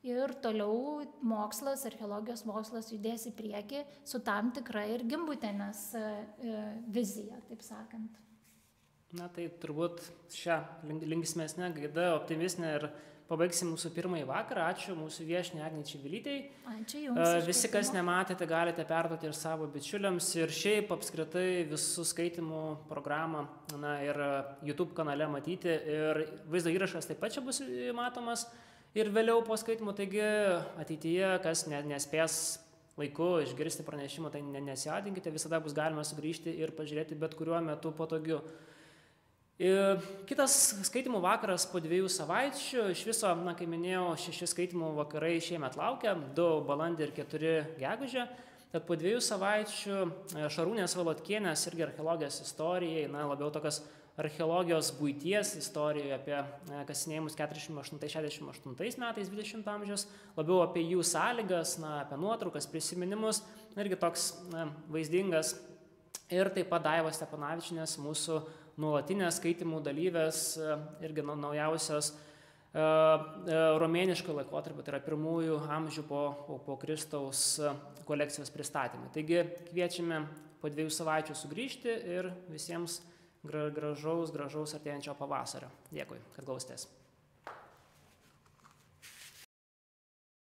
ir toliau mokslas, archeologijos mokslas judės į priekį su tam tikra ir Gimbutienės vizija, taip sakant. Na tai turbūt šią linksmesnę gaidą, optimistinę ir pabaigsim mūsų pirmąjį vakarą. Ačiū mūsų viešniai Agnei Čivilytei. Ačiū Jums. Visi, kas nematėte, galite perduoti ir savo bičiuliams. Ir šiaip apskritai visų skaitimų programą ir YouTube kanale matyti. Ir vaizdo įrašas taip pat čia bus matomas. Ir vėliau po skaitimų, taigi ateityje, kas nespės laiku išgirsti pranešimą, tai nesijaudinkite, visada bus galima sugrįžti ir pažiūrėti bet kuriuo metu patogiu. Kitas skaitimų vakaras po 2 savaičių, iš viso, kaip minėjau, 6 skaitimų vakarai šiemet laukia, 2 balandį ir 4 gegužę, tad po 2 savaičių Šarūnės Valotkienės irgi archeologijos istorijai, labiau tokios archeologijos buities istorijai apie kasinėjimus 48-68 metais 20 amžiaus, labiau apie jų sąlygas, apie nuotraukas, prisiminimus, irgi toks vaizdingas. Ir taip pat Daivos Steponavičienės, mūsų nuolatinės skaitimų dalyvės, irgi naujausios romėniško laikotarpio, tai yra 1 amžių po Kristaus kolekcijos pristatymai. Taigi kviečiame po 2 savaičių sugrįžti ir visiems gražaus artėjančio pavasario. Dėkui, kad klausėtės.